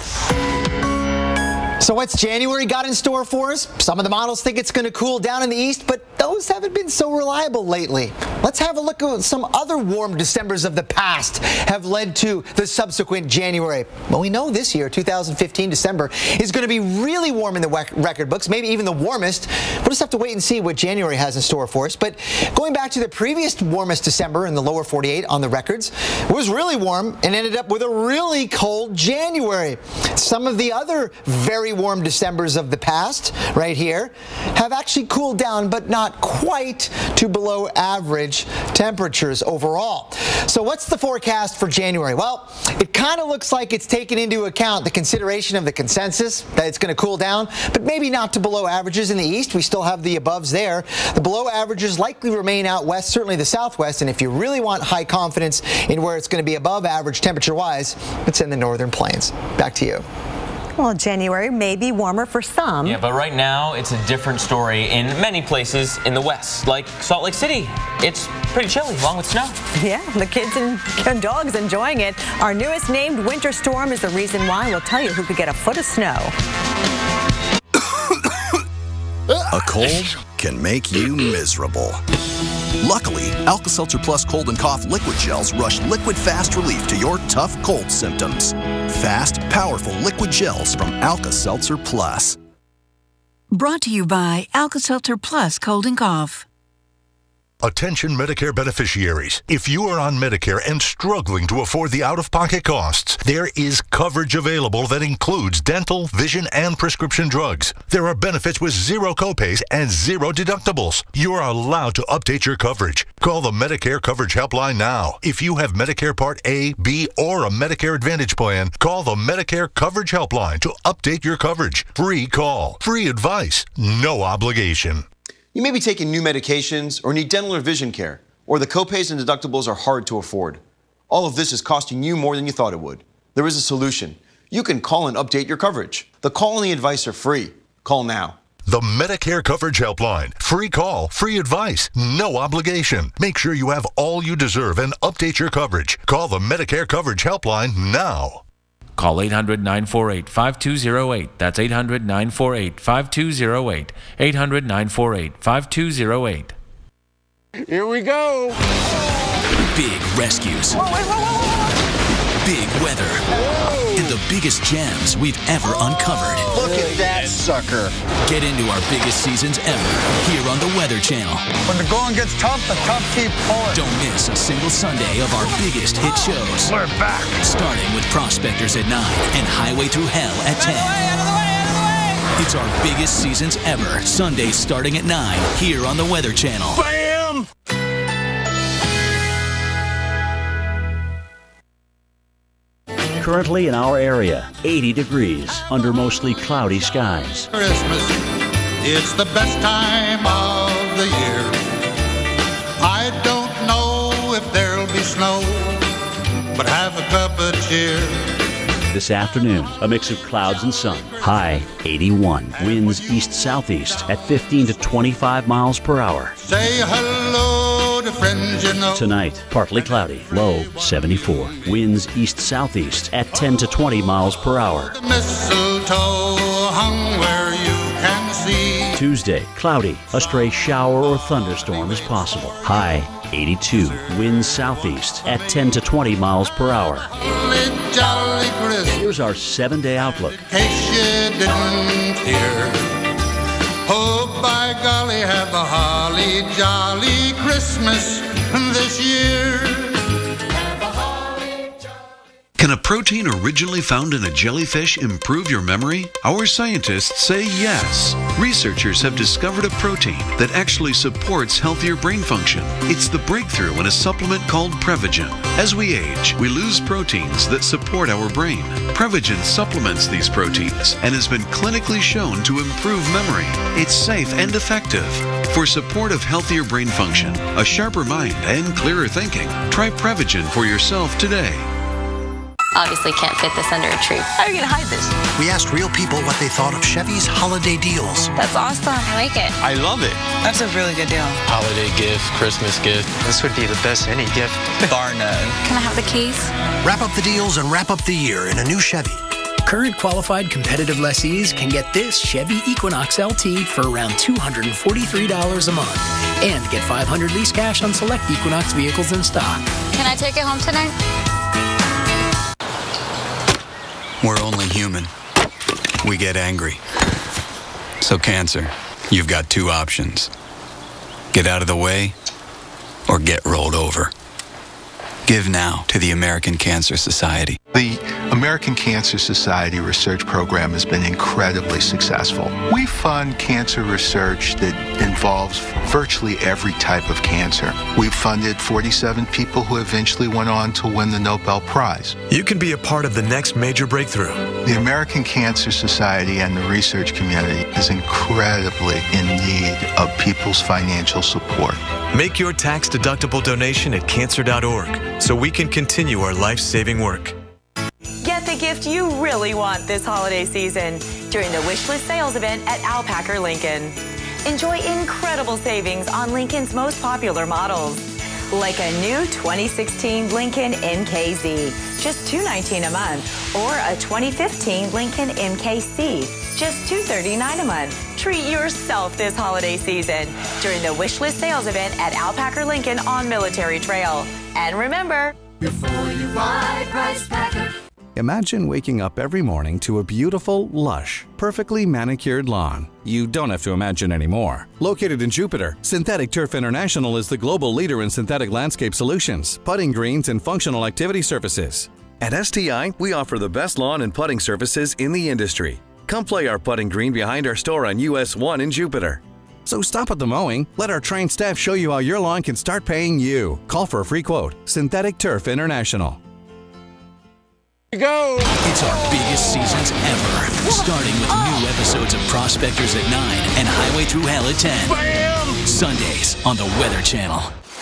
So what's January got in store for us? Some of the models think it's going to cool down in the east, but those haven't been so reliable lately. Let's have a look at what some other warm Decembers of the past have led to the subsequent January. Well, we know this year, 2015 December, is going to be really warm in the record books, maybe even the warmest. We'll just have to wait and see what January has in store for us. But going back to the previous warmest December in the lower 48 on the records, it was really warm and ended up with a really cold January. Some of the other very warm Decembers of the past, right here, have actually cooled down, but not quite to below average temperatures overall. So what's the forecast for January? Well, it kind of looks like it's taken into account the consideration of the consensus that it's going to cool down, but maybe not to below averages in the east. We still have the aboves there. The below averages likely remain out west, certainly the southwest, and if you really want high confidence in where it's going to be above average temperature-wise, it's in the northern plains. Back to you. Well, January may be warmer for some. Yeah, but right now it's a different story in many places in the west, like Salt Lake City. It's pretty chilly, along with snow. Yeah, the kids and dogs enjoying it. Our newest named winter storm is the reason why. We'll tell you who could get a foot of snow. A cold can make you miserable. Luckily, Alka-Seltzer Plus Cold and Cough Liquid Gels rush liquid fast relief to your tough cold symptoms. Fast, powerful liquid gels from Alka-Seltzer Plus. Brought to you by Alka-Seltzer Plus Cold and Cough. Attention Medicare beneficiaries. If you are on Medicare and struggling to afford the out-of-pocket costs, there is coverage available that includes dental, vision, and prescription drugs. There are benefits with 0 copays and 0 deductibles. You are allowed to update your coverage. Call the Medicare Coverage Helpline now. If you have Medicare Part A, B, or a Medicare Advantage plan, call the Medicare Coverage Helpline to update your coverage. Free call, free advice, no obligation. You may be taking new medications or need dental or vision care, or the copays and deductibles are hard to afford. All of this is costing you more than you thought it would. There is a solution. You can call and update your coverage. The call and the advice are free. Call now. The Medicare Coverage Helpline. Free call, free advice, no obligation. Make sure you have all you deserve and update your coverage. Call the Medicare Coverage Helpline now. Call 800-948-5208. That's 800-948-5208. 800-948-5208. Here we go. Big rescues. Big weather. And the biggest gems we've ever uncovered. Look at that sucker. Get into our biggest seasons ever here on the Weather Channel. When the going gets tough, the tough keep pulling. Don't miss a single Sunday of our biggest hit shows. We're back. Starting with Prospectors at 9 and Highway Through Hell at 10. It's our biggest seasons ever. Sundays starting at 9 here on the Weather Channel. Bam! Currently in our area, 80 degrees under mostly cloudy skies. Christmas, it's the best time of the year. I don't know if there'll be snow, but have a cup of cheer. This afternoon, a mix of clouds and sun. High 81. Winds east-southeast at 15 to 25 miles per hour. Say hello to friends you know. Tonight, partly cloudy. Low 74. Winds east-southeast at 10 to 20 miles per hour. The mistletoe hung where you can see. Tuesday, cloudy. A stray shower or thunderstorm is possible. High 82. Winds southeast at 10 to 20 miles per hour. Jolly Christmas. Here's our 7-day outlook. In case you didn't hear. Oh, by golly, have a holly jolly Christmas this year. Can a protein originally found in a jellyfish improve your memory? Our scientists say yes. Researchers have discovered a protein that actually supports healthier brain function. It's the breakthrough in a supplement called Prevagen. As we age, we lose proteins that support our brain. Prevagen supplements these proteins and has been clinically shown to improve memory. It's safe and effective. For support of healthier brain function, a sharper mind, and clearer thinking, try Prevagen for yourself today. Obviously can't fit this under a tree. How are you going to hide this? We asked real people what they thought of Chevy's holiday deals. That's awesome. I like it. I love it. That's a really good deal. Holiday gift, Christmas gift. This would be the best any gift, bar none. Can I have the keys? Wrap up the deals and wrap up the year in a new Chevy. Current qualified competitive lessees can get this Chevy Equinox LT for around $243 a month and get $500 lease cash on select Equinox vehicles in stock. Can I take it home tonight? We're only human. We get angry. So cancer, you've got two options. Get out of the way or get rolled over. Give now to the American Cancer Society. The American Cancer Society research program has been incredibly successful. We fund cancer research that involves virtually every type of cancer. We've funded 47 people who eventually went on to win the Nobel Prize. You can be a part of the next major breakthrough. The American Cancer Society and the research community is incredibly in need of people's financial support. Make your tax-deductible donation at cancer.org so we can continue our life-saving work. Get the gift you really want this holiday season during the Wishlist sales event at Alpacker Lincoln. Enjoy incredible savings on Lincoln's most popular models, like a new 2016 Lincoln MKZ, just $219 a month, or a 2015 Lincoln MKC, just $239 a month. Treat yourself this holiday season during the Wishlist sales event at Alpacker Lincoln on Military Trail. And remember, before you buy, Price Packer. Imagine waking up every morning to a beautiful, lush, perfectly manicured lawn. You don't have to imagine anymore. Located in Jupiter, Synthetic Turf International is the global leader in synthetic landscape solutions, putting greens, and functional activity surfaces. At STI, we offer the best lawn and putting services in the industry. Come play our putting green behind our store on US 1 in Jupiter. So stop at the mowing. Let our trained staff show you how your lawn can start paying you. Call for a free quote. Synthetic Turf International. Go! It's our biggest seasons ever. Starting with new episodes of Prospectors at 9 and Highway Through Hell at 10. Bam! Sundays on the Weather Channel.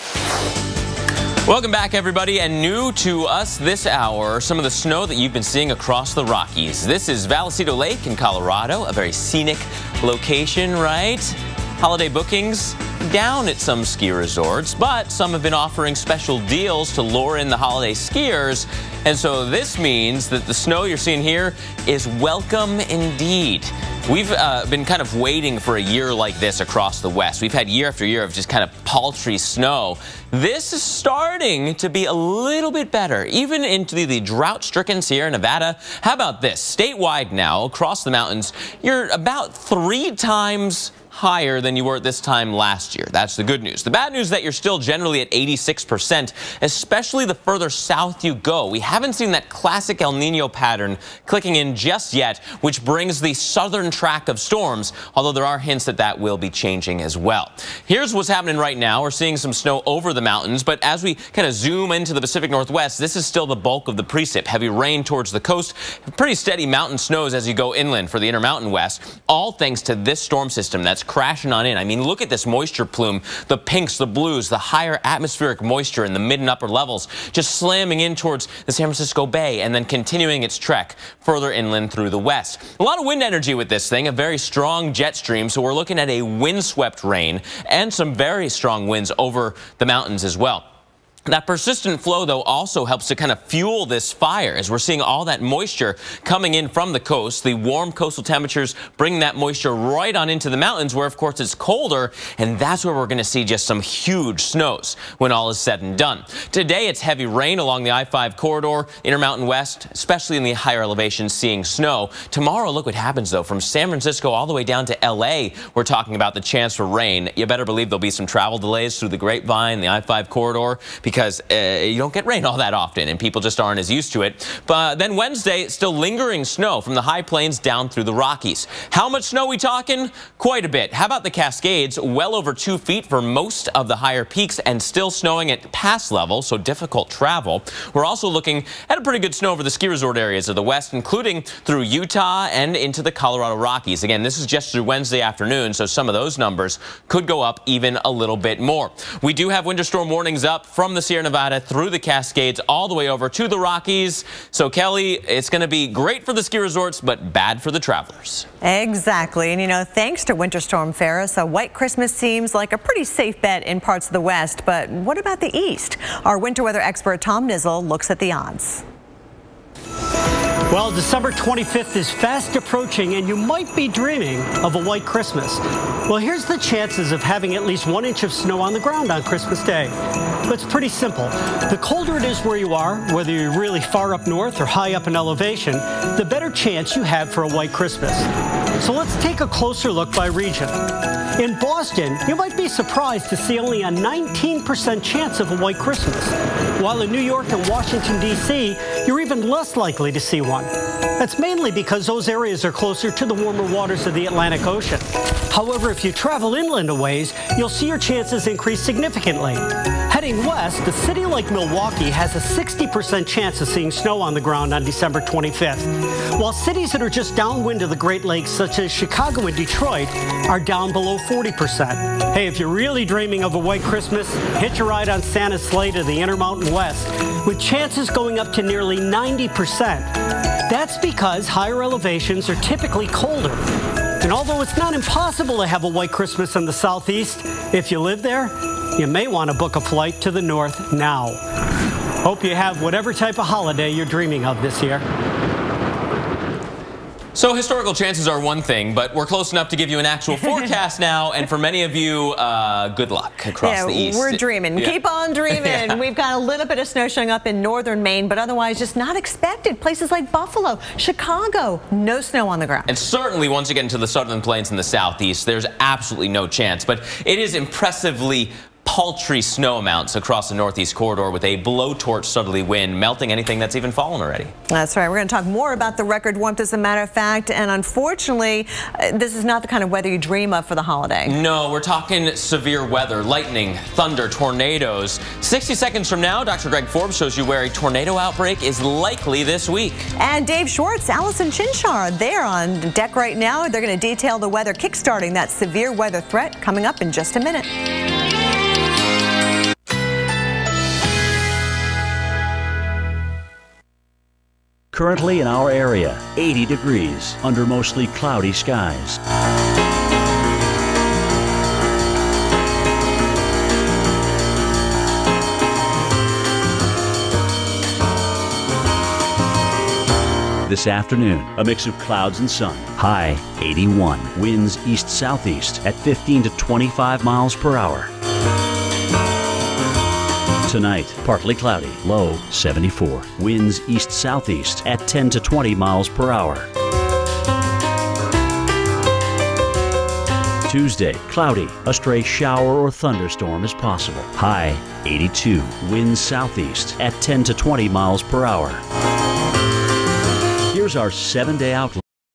Welcome back, everybody, and new to us this hour, some of the snow that you've been seeing across the Rockies. This is Vallecito Lake in Colorado, a very scenic location, right? Holiday bookings down at some ski resorts, but some have been offering special deals to lure in the holiday skiers. And so this means that the snow you're seeing here is welcome indeed. We've been kind of waiting for a year like this across the West. We've had year after year of just kind of paltry snow. This is starting to be a little bit better, even into the drought-stricken Sierra Nevada. How about this? Statewide now, across the mountains, you're about 3 times higher than you were at this time last year. That's the good news. The bad news is that you're still generally at 86%, especially the further south you go. We haven't seen that classic El Nino pattern clicking in just yet, which brings the southern track of storms, although there are hints that that will be changing as well. Here's what's happening right now. We're seeing some snow over the mountains, but as we kind of zoom into the Pacific Northwest, this is still the bulk of the precip. Heavy rain towards the coast, pretty steady mountain snows as you go inland for the Intermountain West, all thanks to this storm system that's crashing on in. I mean, look at this moisture plume, the pinks, the blues, the higher atmospheric moisture in the mid and upper levels, just slamming in towards the San Francisco Bay and then continuing its trek further inland through the west. A lot of wind energy with this thing, a very strong jet stream, so we're looking at a windswept rain and some very strong winds over the mountains as well. That persistent flow, though, also helps to kind of fuel this fire as we're seeing all that moisture coming in from the coast. The warm coastal temperatures bring that moisture right on into the mountains where, of course, it's colder, and that's where we're going to see just some huge snows when all is said and done. Today, it's heavy rain along the I-5 corridor, Intermountain West, especially in the higher elevations, seeing snow. Tomorrow, look what happens, though. From San Francisco all the way down to L.A., we're talking about the chance for rain. You better believe there'll be some travel delays through the Grapevine, the I-5 corridor, because you don't get rain all that often and people just aren't as used to it. But then Wednesday, still lingering snow from the high plains down through the Rockies. How much snow we talking? Quite a bit. How about the Cascades? Well over 2 feet for most of the higher peaks and still snowing at pass level, so difficult travel. We're also looking at a pretty good snow over the ski resort areas of the west, including through Utah and into the Colorado Rockies. Again, this is just through Wednesday afternoon, so some of those numbers could go up even a little bit more. We do have winter storm warnings up from the Sierra Nevada through the Cascades all the way over to the Rockies. So, Kelly, it's going to be great for the ski resorts, but bad for the travelers. Exactly. And, you know, thanks to Winter Storm Ferris, a white Christmas seems like a pretty safe bet in parts of the West. But what about the East? Our winter weather expert Tom Nizzle looks at the odds. Well, December 25th is fast approaching, and you might be dreaming of a white Christmas. Well, here's the chances of having at least 1 inch of snow on the ground on Christmas Day. It's pretty simple. The colder it is where you are, whether you're really far up north or high up in elevation, the better chance you have for a white Christmas. So let's take a closer look by region. In Boston, you might be surprised to see only a 19% chance of a white Christmas, while in New York and Washington, D.C., you're even less likely to see one. That's mainly because those areas are closer to the warmer waters of the Atlantic Ocean. However, if you travel inland a ways, you'll see your chances increase significantly. Heading west, a city like Milwaukee has a 60% chance of seeing snow on the ground on December 25th, while cities that are just downwind of the Great Lakes, such as Chicago and Detroit, are down below 40%. Hey, if you're really dreaming of a white Christmas, hitch a ride on Santa's sleigh to the Intermountain West, with chances going up to nearly 90%. That's because higher elevations are typically colder. And although it's not impossible to have a white Christmas in the Southeast, if you live there, you may want to book a flight to the north now. Hope you have whatever type of holiday you're dreaming of this year. So historical chances are one thing, but we're close enough to give you an actual forecast now, and for many of you, good luck across the east. We're dreaming. Yeah. Keep on dreaming. Yeah. We've got a little bit of snow showing up in northern Maine, but otherwise just not expected. Places like Buffalo, Chicago, no snow on the ground. And certainly once you get into the southern plains and the southeast, there's absolutely no chance, but it is impressively paltry snow amounts across the northeast corridor with a blowtorch southerly wind melting anything that's even fallen already. That's right. We're going to talk more about the record warmth as a matter of fact, and unfortunately this is not the kind of weather you dream of for the holiday. No, we're talking severe weather, lightning, thunder, tornadoes. 60 seconds from now, Dr. Greg Forbes shows you where a tornado outbreak is likely this week. And Dave Schwartz, Allison Chinchar, they're on deck right now. They're going to detail the weather kickstarting that severe weather threat coming up in just a minute. Currently in our area, 80 degrees under mostly cloudy skies. This afternoon, a mix of clouds and sun. High 81. Winds east-southeast at 15 to 25 miles per hour. Tonight, partly cloudy, low 74. Winds east-southeast at 10 to 20 miles per hour. Tuesday, cloudy. A stray shower or thunderstorm is possible. High 82. Winds southeast at 10 to 20 miles per hour. Here's our 7-day outlook.